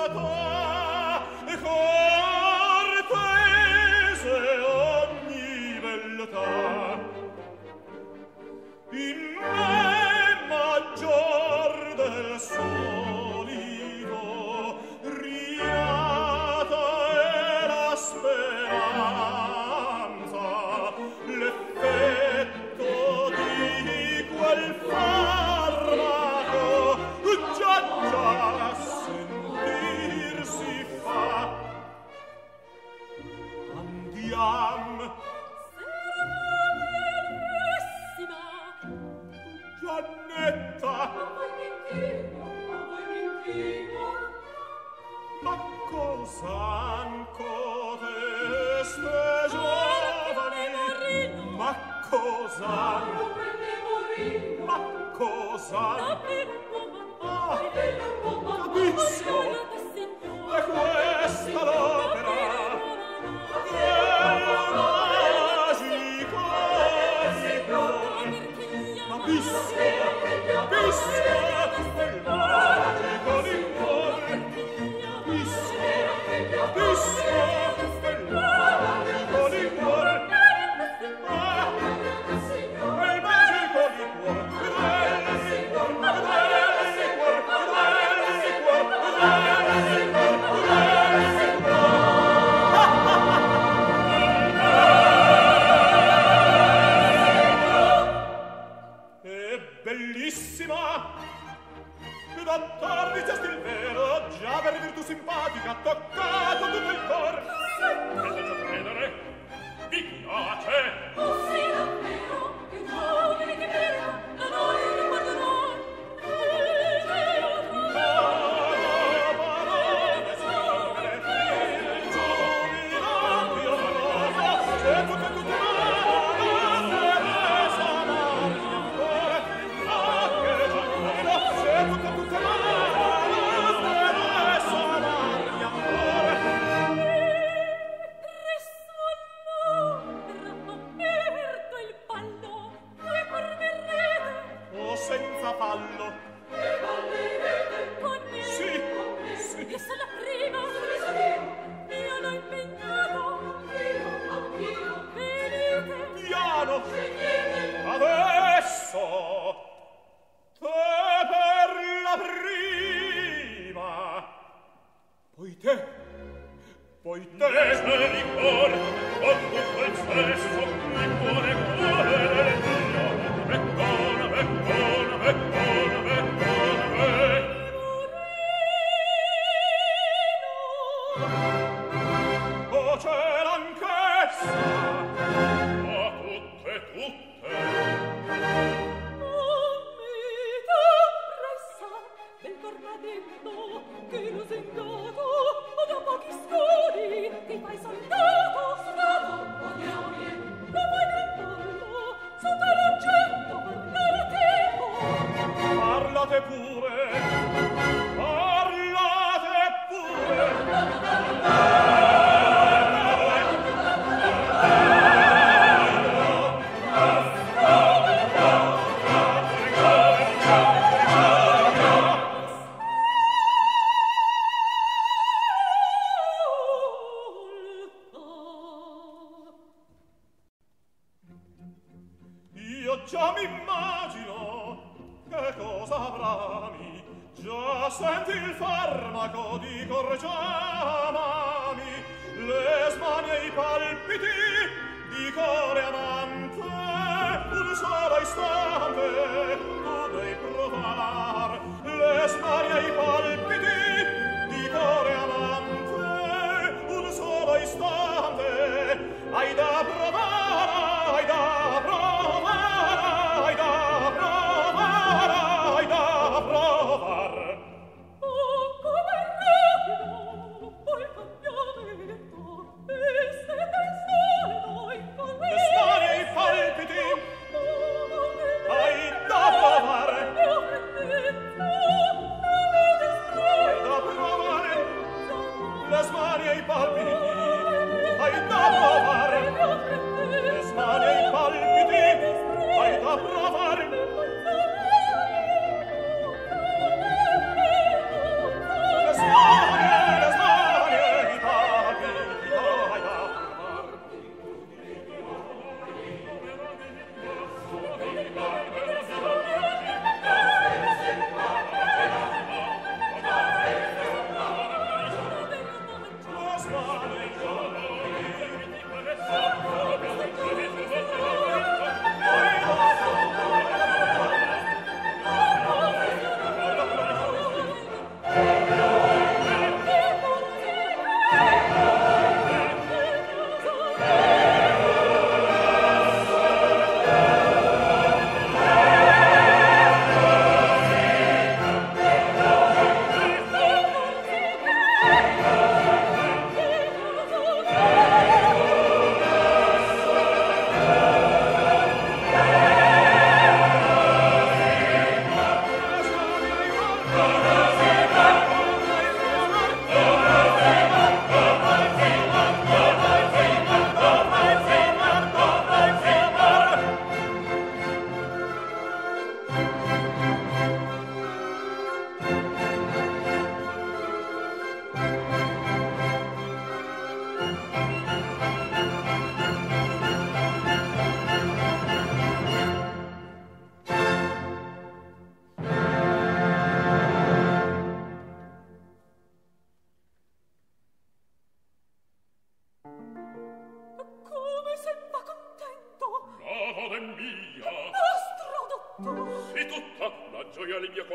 Dopo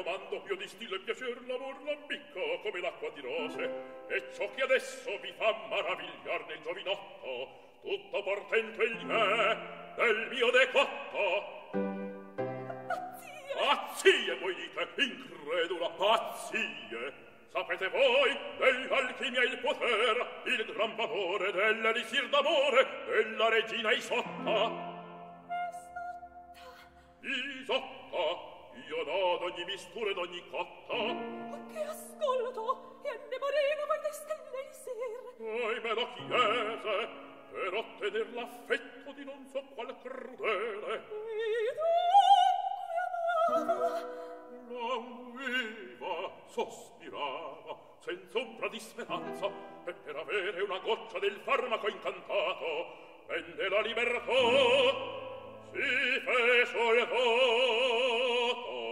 comando io distillo e piacer l'amor l'ammicco come l'acqua di rose, e ciò che adesso vi fa maravigliar nel giovinotto, tutto portento egli è del mio decotto. Pazzie, voi dite, incredula, pazzie! Sapete voi, dell'alchimia il potere, il gran valore dell'elisir d'amore, della regina Isotta. Isotta, io no d'ogni mistura e d'ogni cotta. Che ascolto, e ne morena voi destell'elisir. Poi me lo chiese, per ottener l'affetto di non so quale crudele. E dunque amava. Languiva, sospirava, senza ombra di speranza, e per avere una goccia del farmaco incantato, venne la libertà, si fe soldato.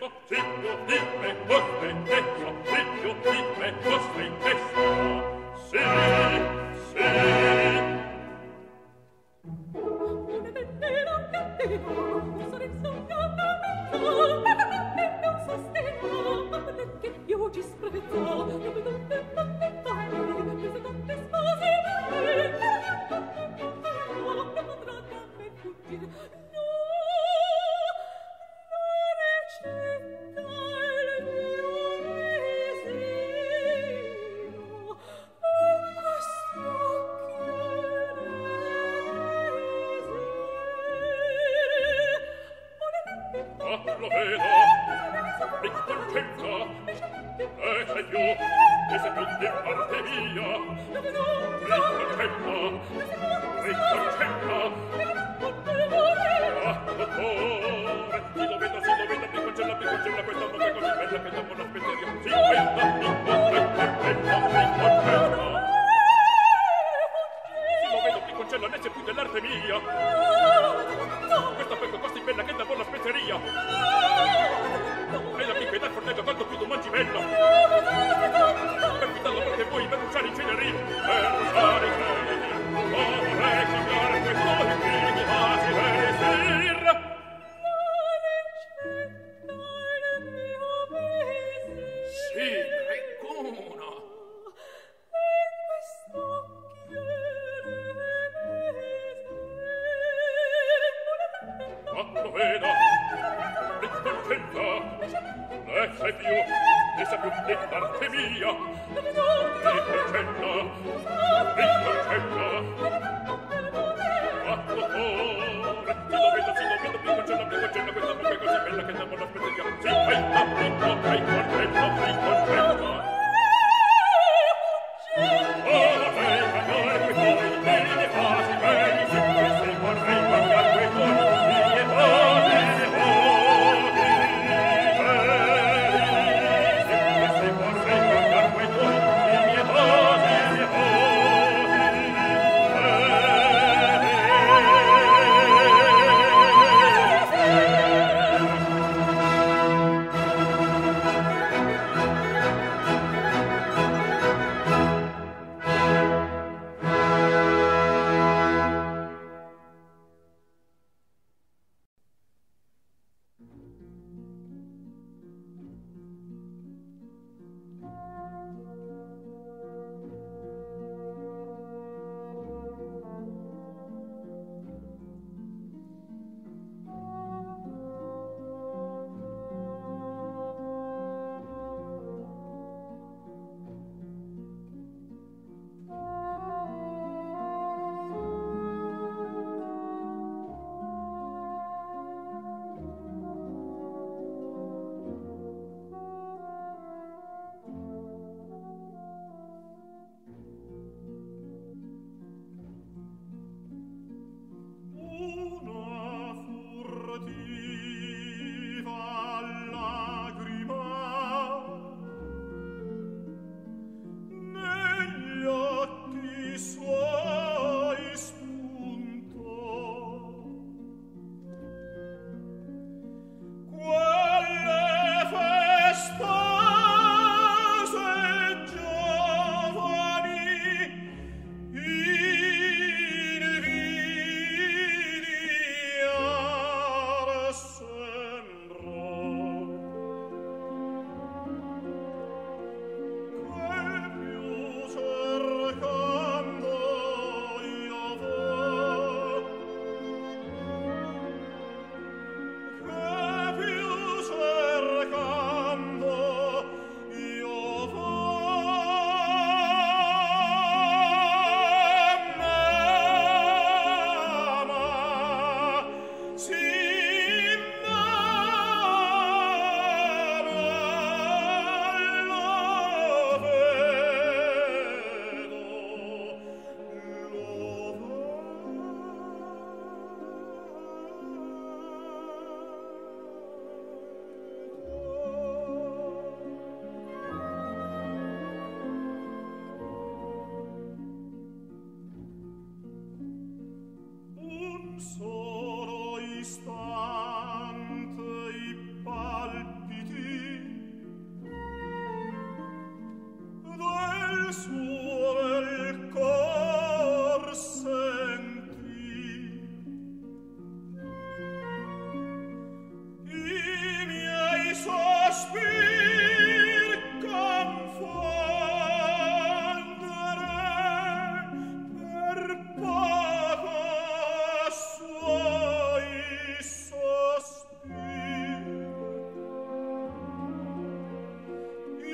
testa, sì più di me costa in testa, sì più di me costa in testa. Sì, sì. Un ventino cattivo, un sorriso piantato, e un sostegno, ma perché più ci sprezza, non vedo te tante tante, mi sa tante spose da me, non potrà da me fuggire, no, non accetta il mio resino, e questo Ah, lo vedo, mi contenta, e sei più, e sei più di parte mia, mi contenta, mi contenta, ah, dottore, sì lo vedo, sì lo vedo, mi congela, mi congela, questa notte così bella che dopo l'aspetteria, sì, quella, mi contenta, quella, mi contenta, sì lo vedo, mi congela, ne sei più dell'arte mia, questa becco così bella che dopo l'aspetteria, e la picca del fornello quanto più tu mangi bella, per fitarla perché vuoi per usare i ceneri, per usare i ceneri, oh vorrei cambiare questo e qui mi basi per esir. Sì, Greggona. Ah, lo vedo, mi contenta, lei sei più, ne sa più di parte mia, mi contenta, mi contenta, ah, dottore, sì lo vedo, sì lo vedo, mi congela, mi congela, questa bocca è così bella che dopo l'aspetteria, sì, quella, mi contenta, mi contenta, mi contenta. Oh, vorrei cambiare quei tuoi, i miei fasi, belli, sì, sì, vorrei cambiare quei tuoi, i miei fasi, oh, sì, sì, vorrei cambiare quei tuoi, i miei fasi, oh,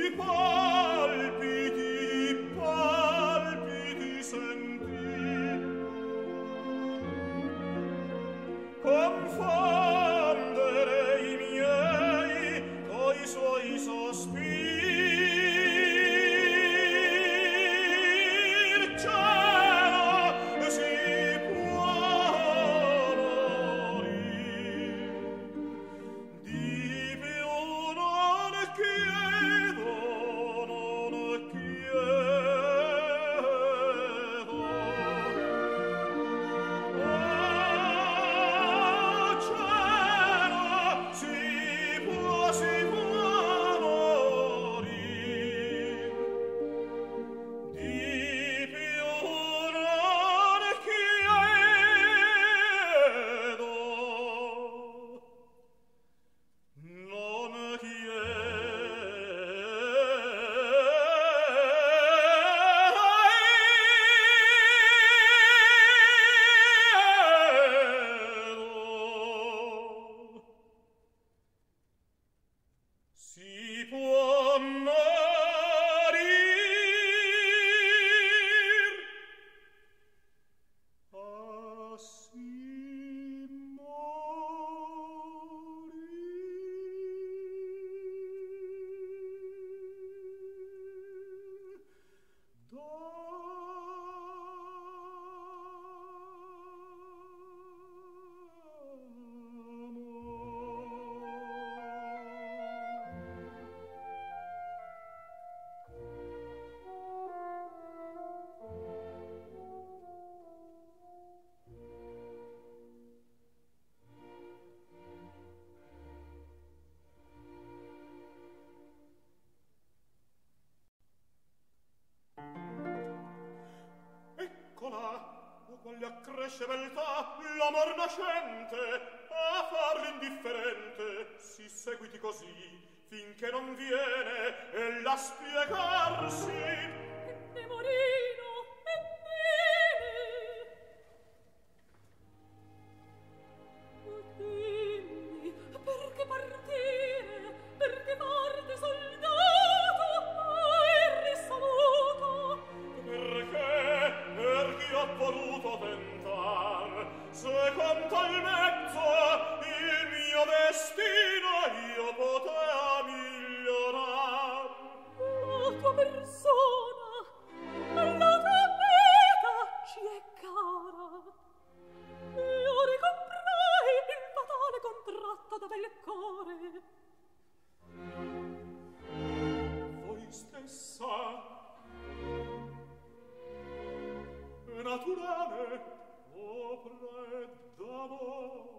Quale accresce beltà l'amor nascente, a far l'indifferente, si seguiti così, finché non viene ella a spiegarsi. E Nemorino, e bene! O dimmi, perché partire, perché parte soldato, e risoluto? Perché, perché ho voluto tentar, secondo il mezzo, il mio destino io potea migliorar. La tua persona, la tua vita ci è cara. Io ricomprai il fatale contratto da bel cuore. Voi stessa è naturale opera d'amore.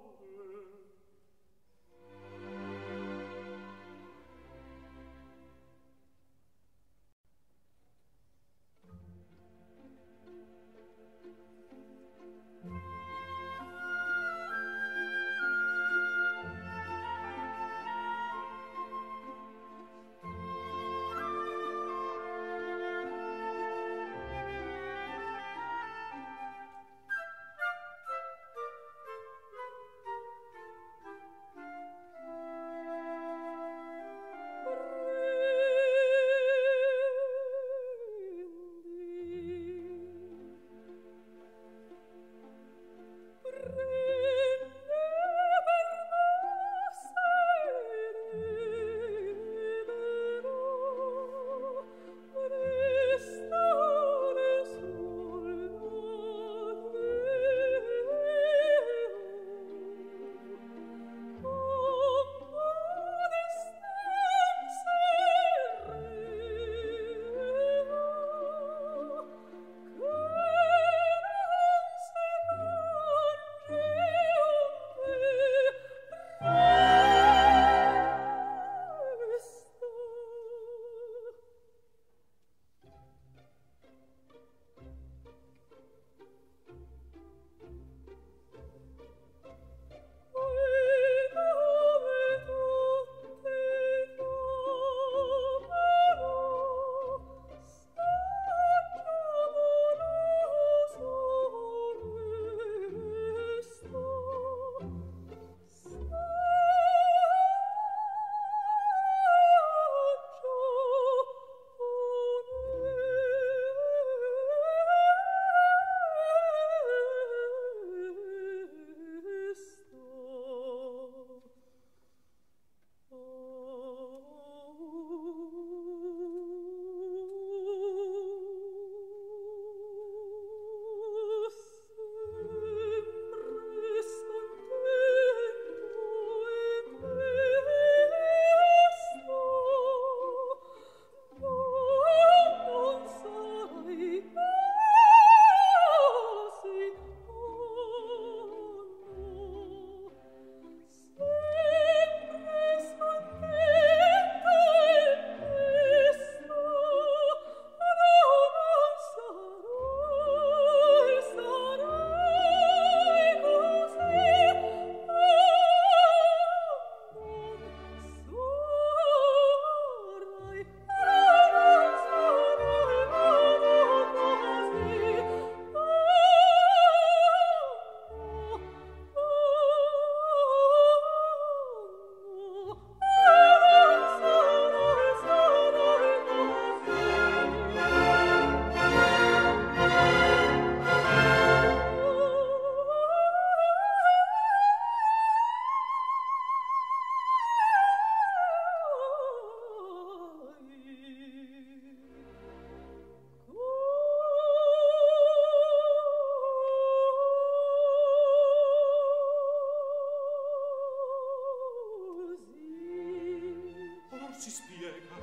si spiega?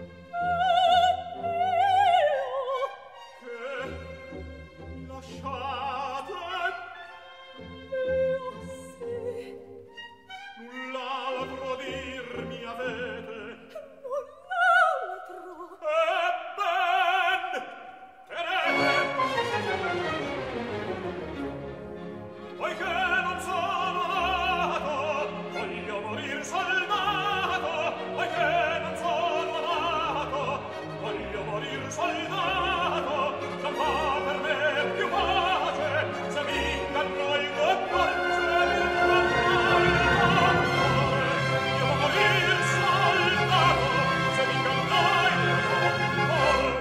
Che lasciate null'altro dir mi avete. Null'altro. E ben tenete, poiché non sono nato, voglio morir soldato, poiché non sono nato, voglio morir soldato, non fa per me più pace, se mi inganno il dottore, se mi inganno il dottore, io morir soldato, se mi inganno il dottore.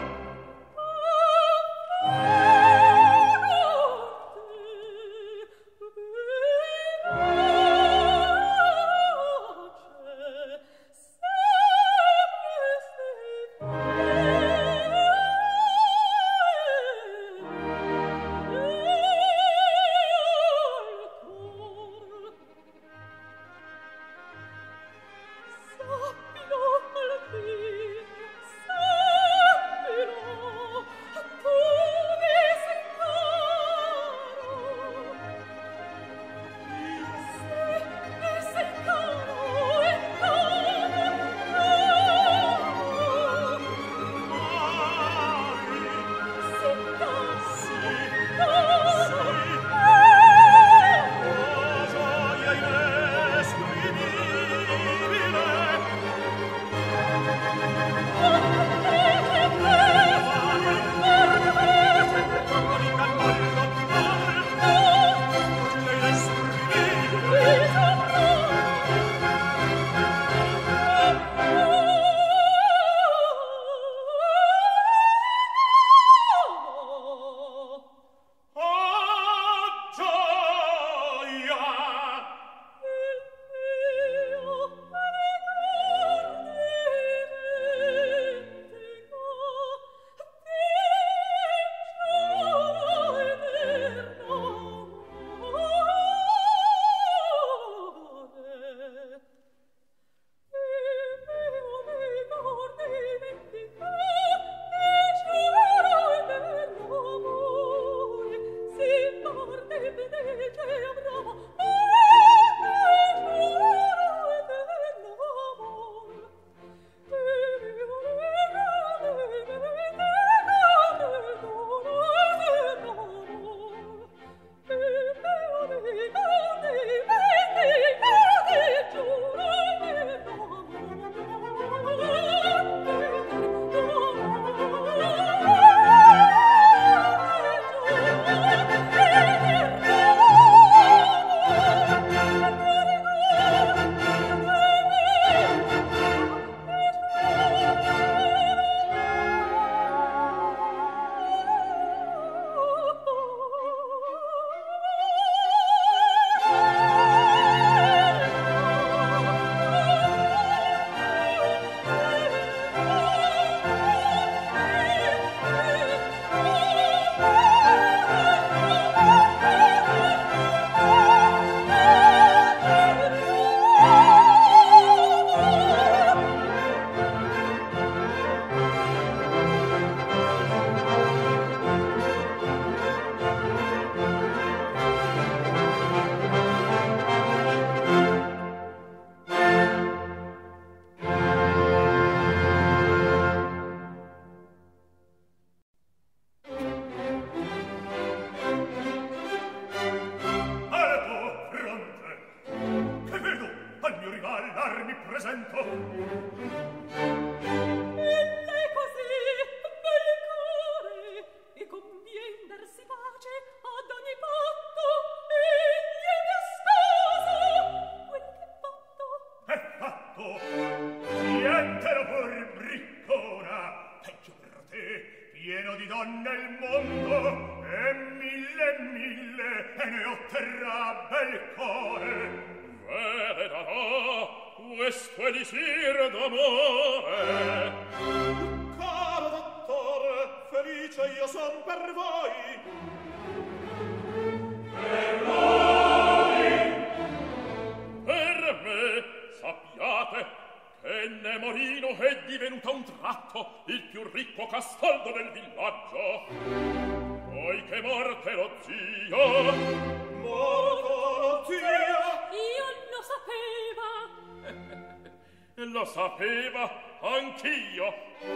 Per me sappiate che né Morino e di divenuto a un tratto il più ricco castoldo del villaggio. Poi che morte lo zio, morto lo zio, io lo sapeva. lo sapeva anch'io.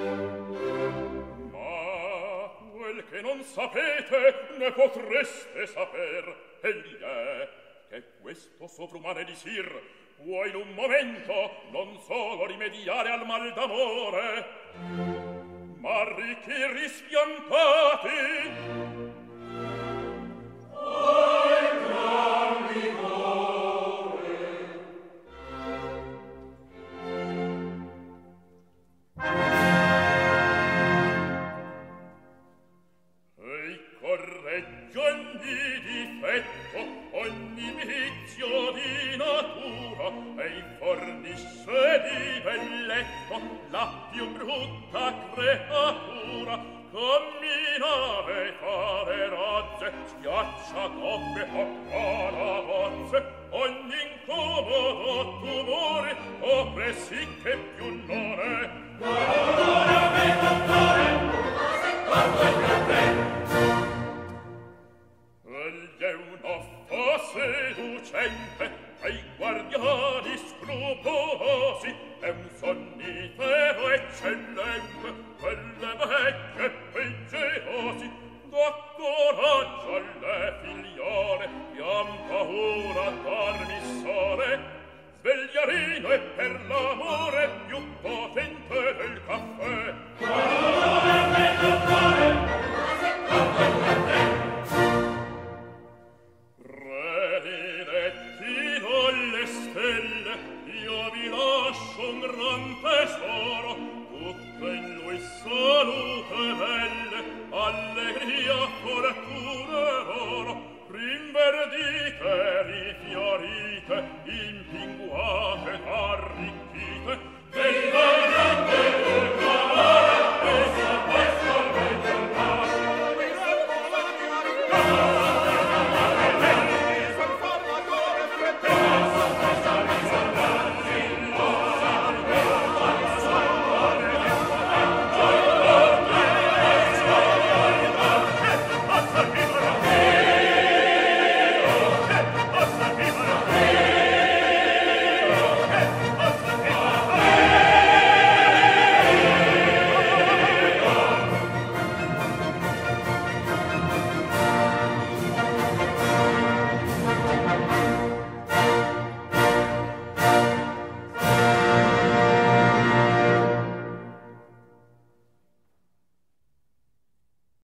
Ma quel che non sapete ne potreste saper, egli è che questo sovrumano elisir può in un momento non solo rimediare al mal d'amore, ma ricchi rispiantati Oi gran vigore. e correggio ogni difetto, ogni vizio di natura, e fornisce di belletto la più brutta creatura. Cammina e fare razze, schiaccia gobbe, appara bozze, ogni incomodo tumore, opre sì che più non è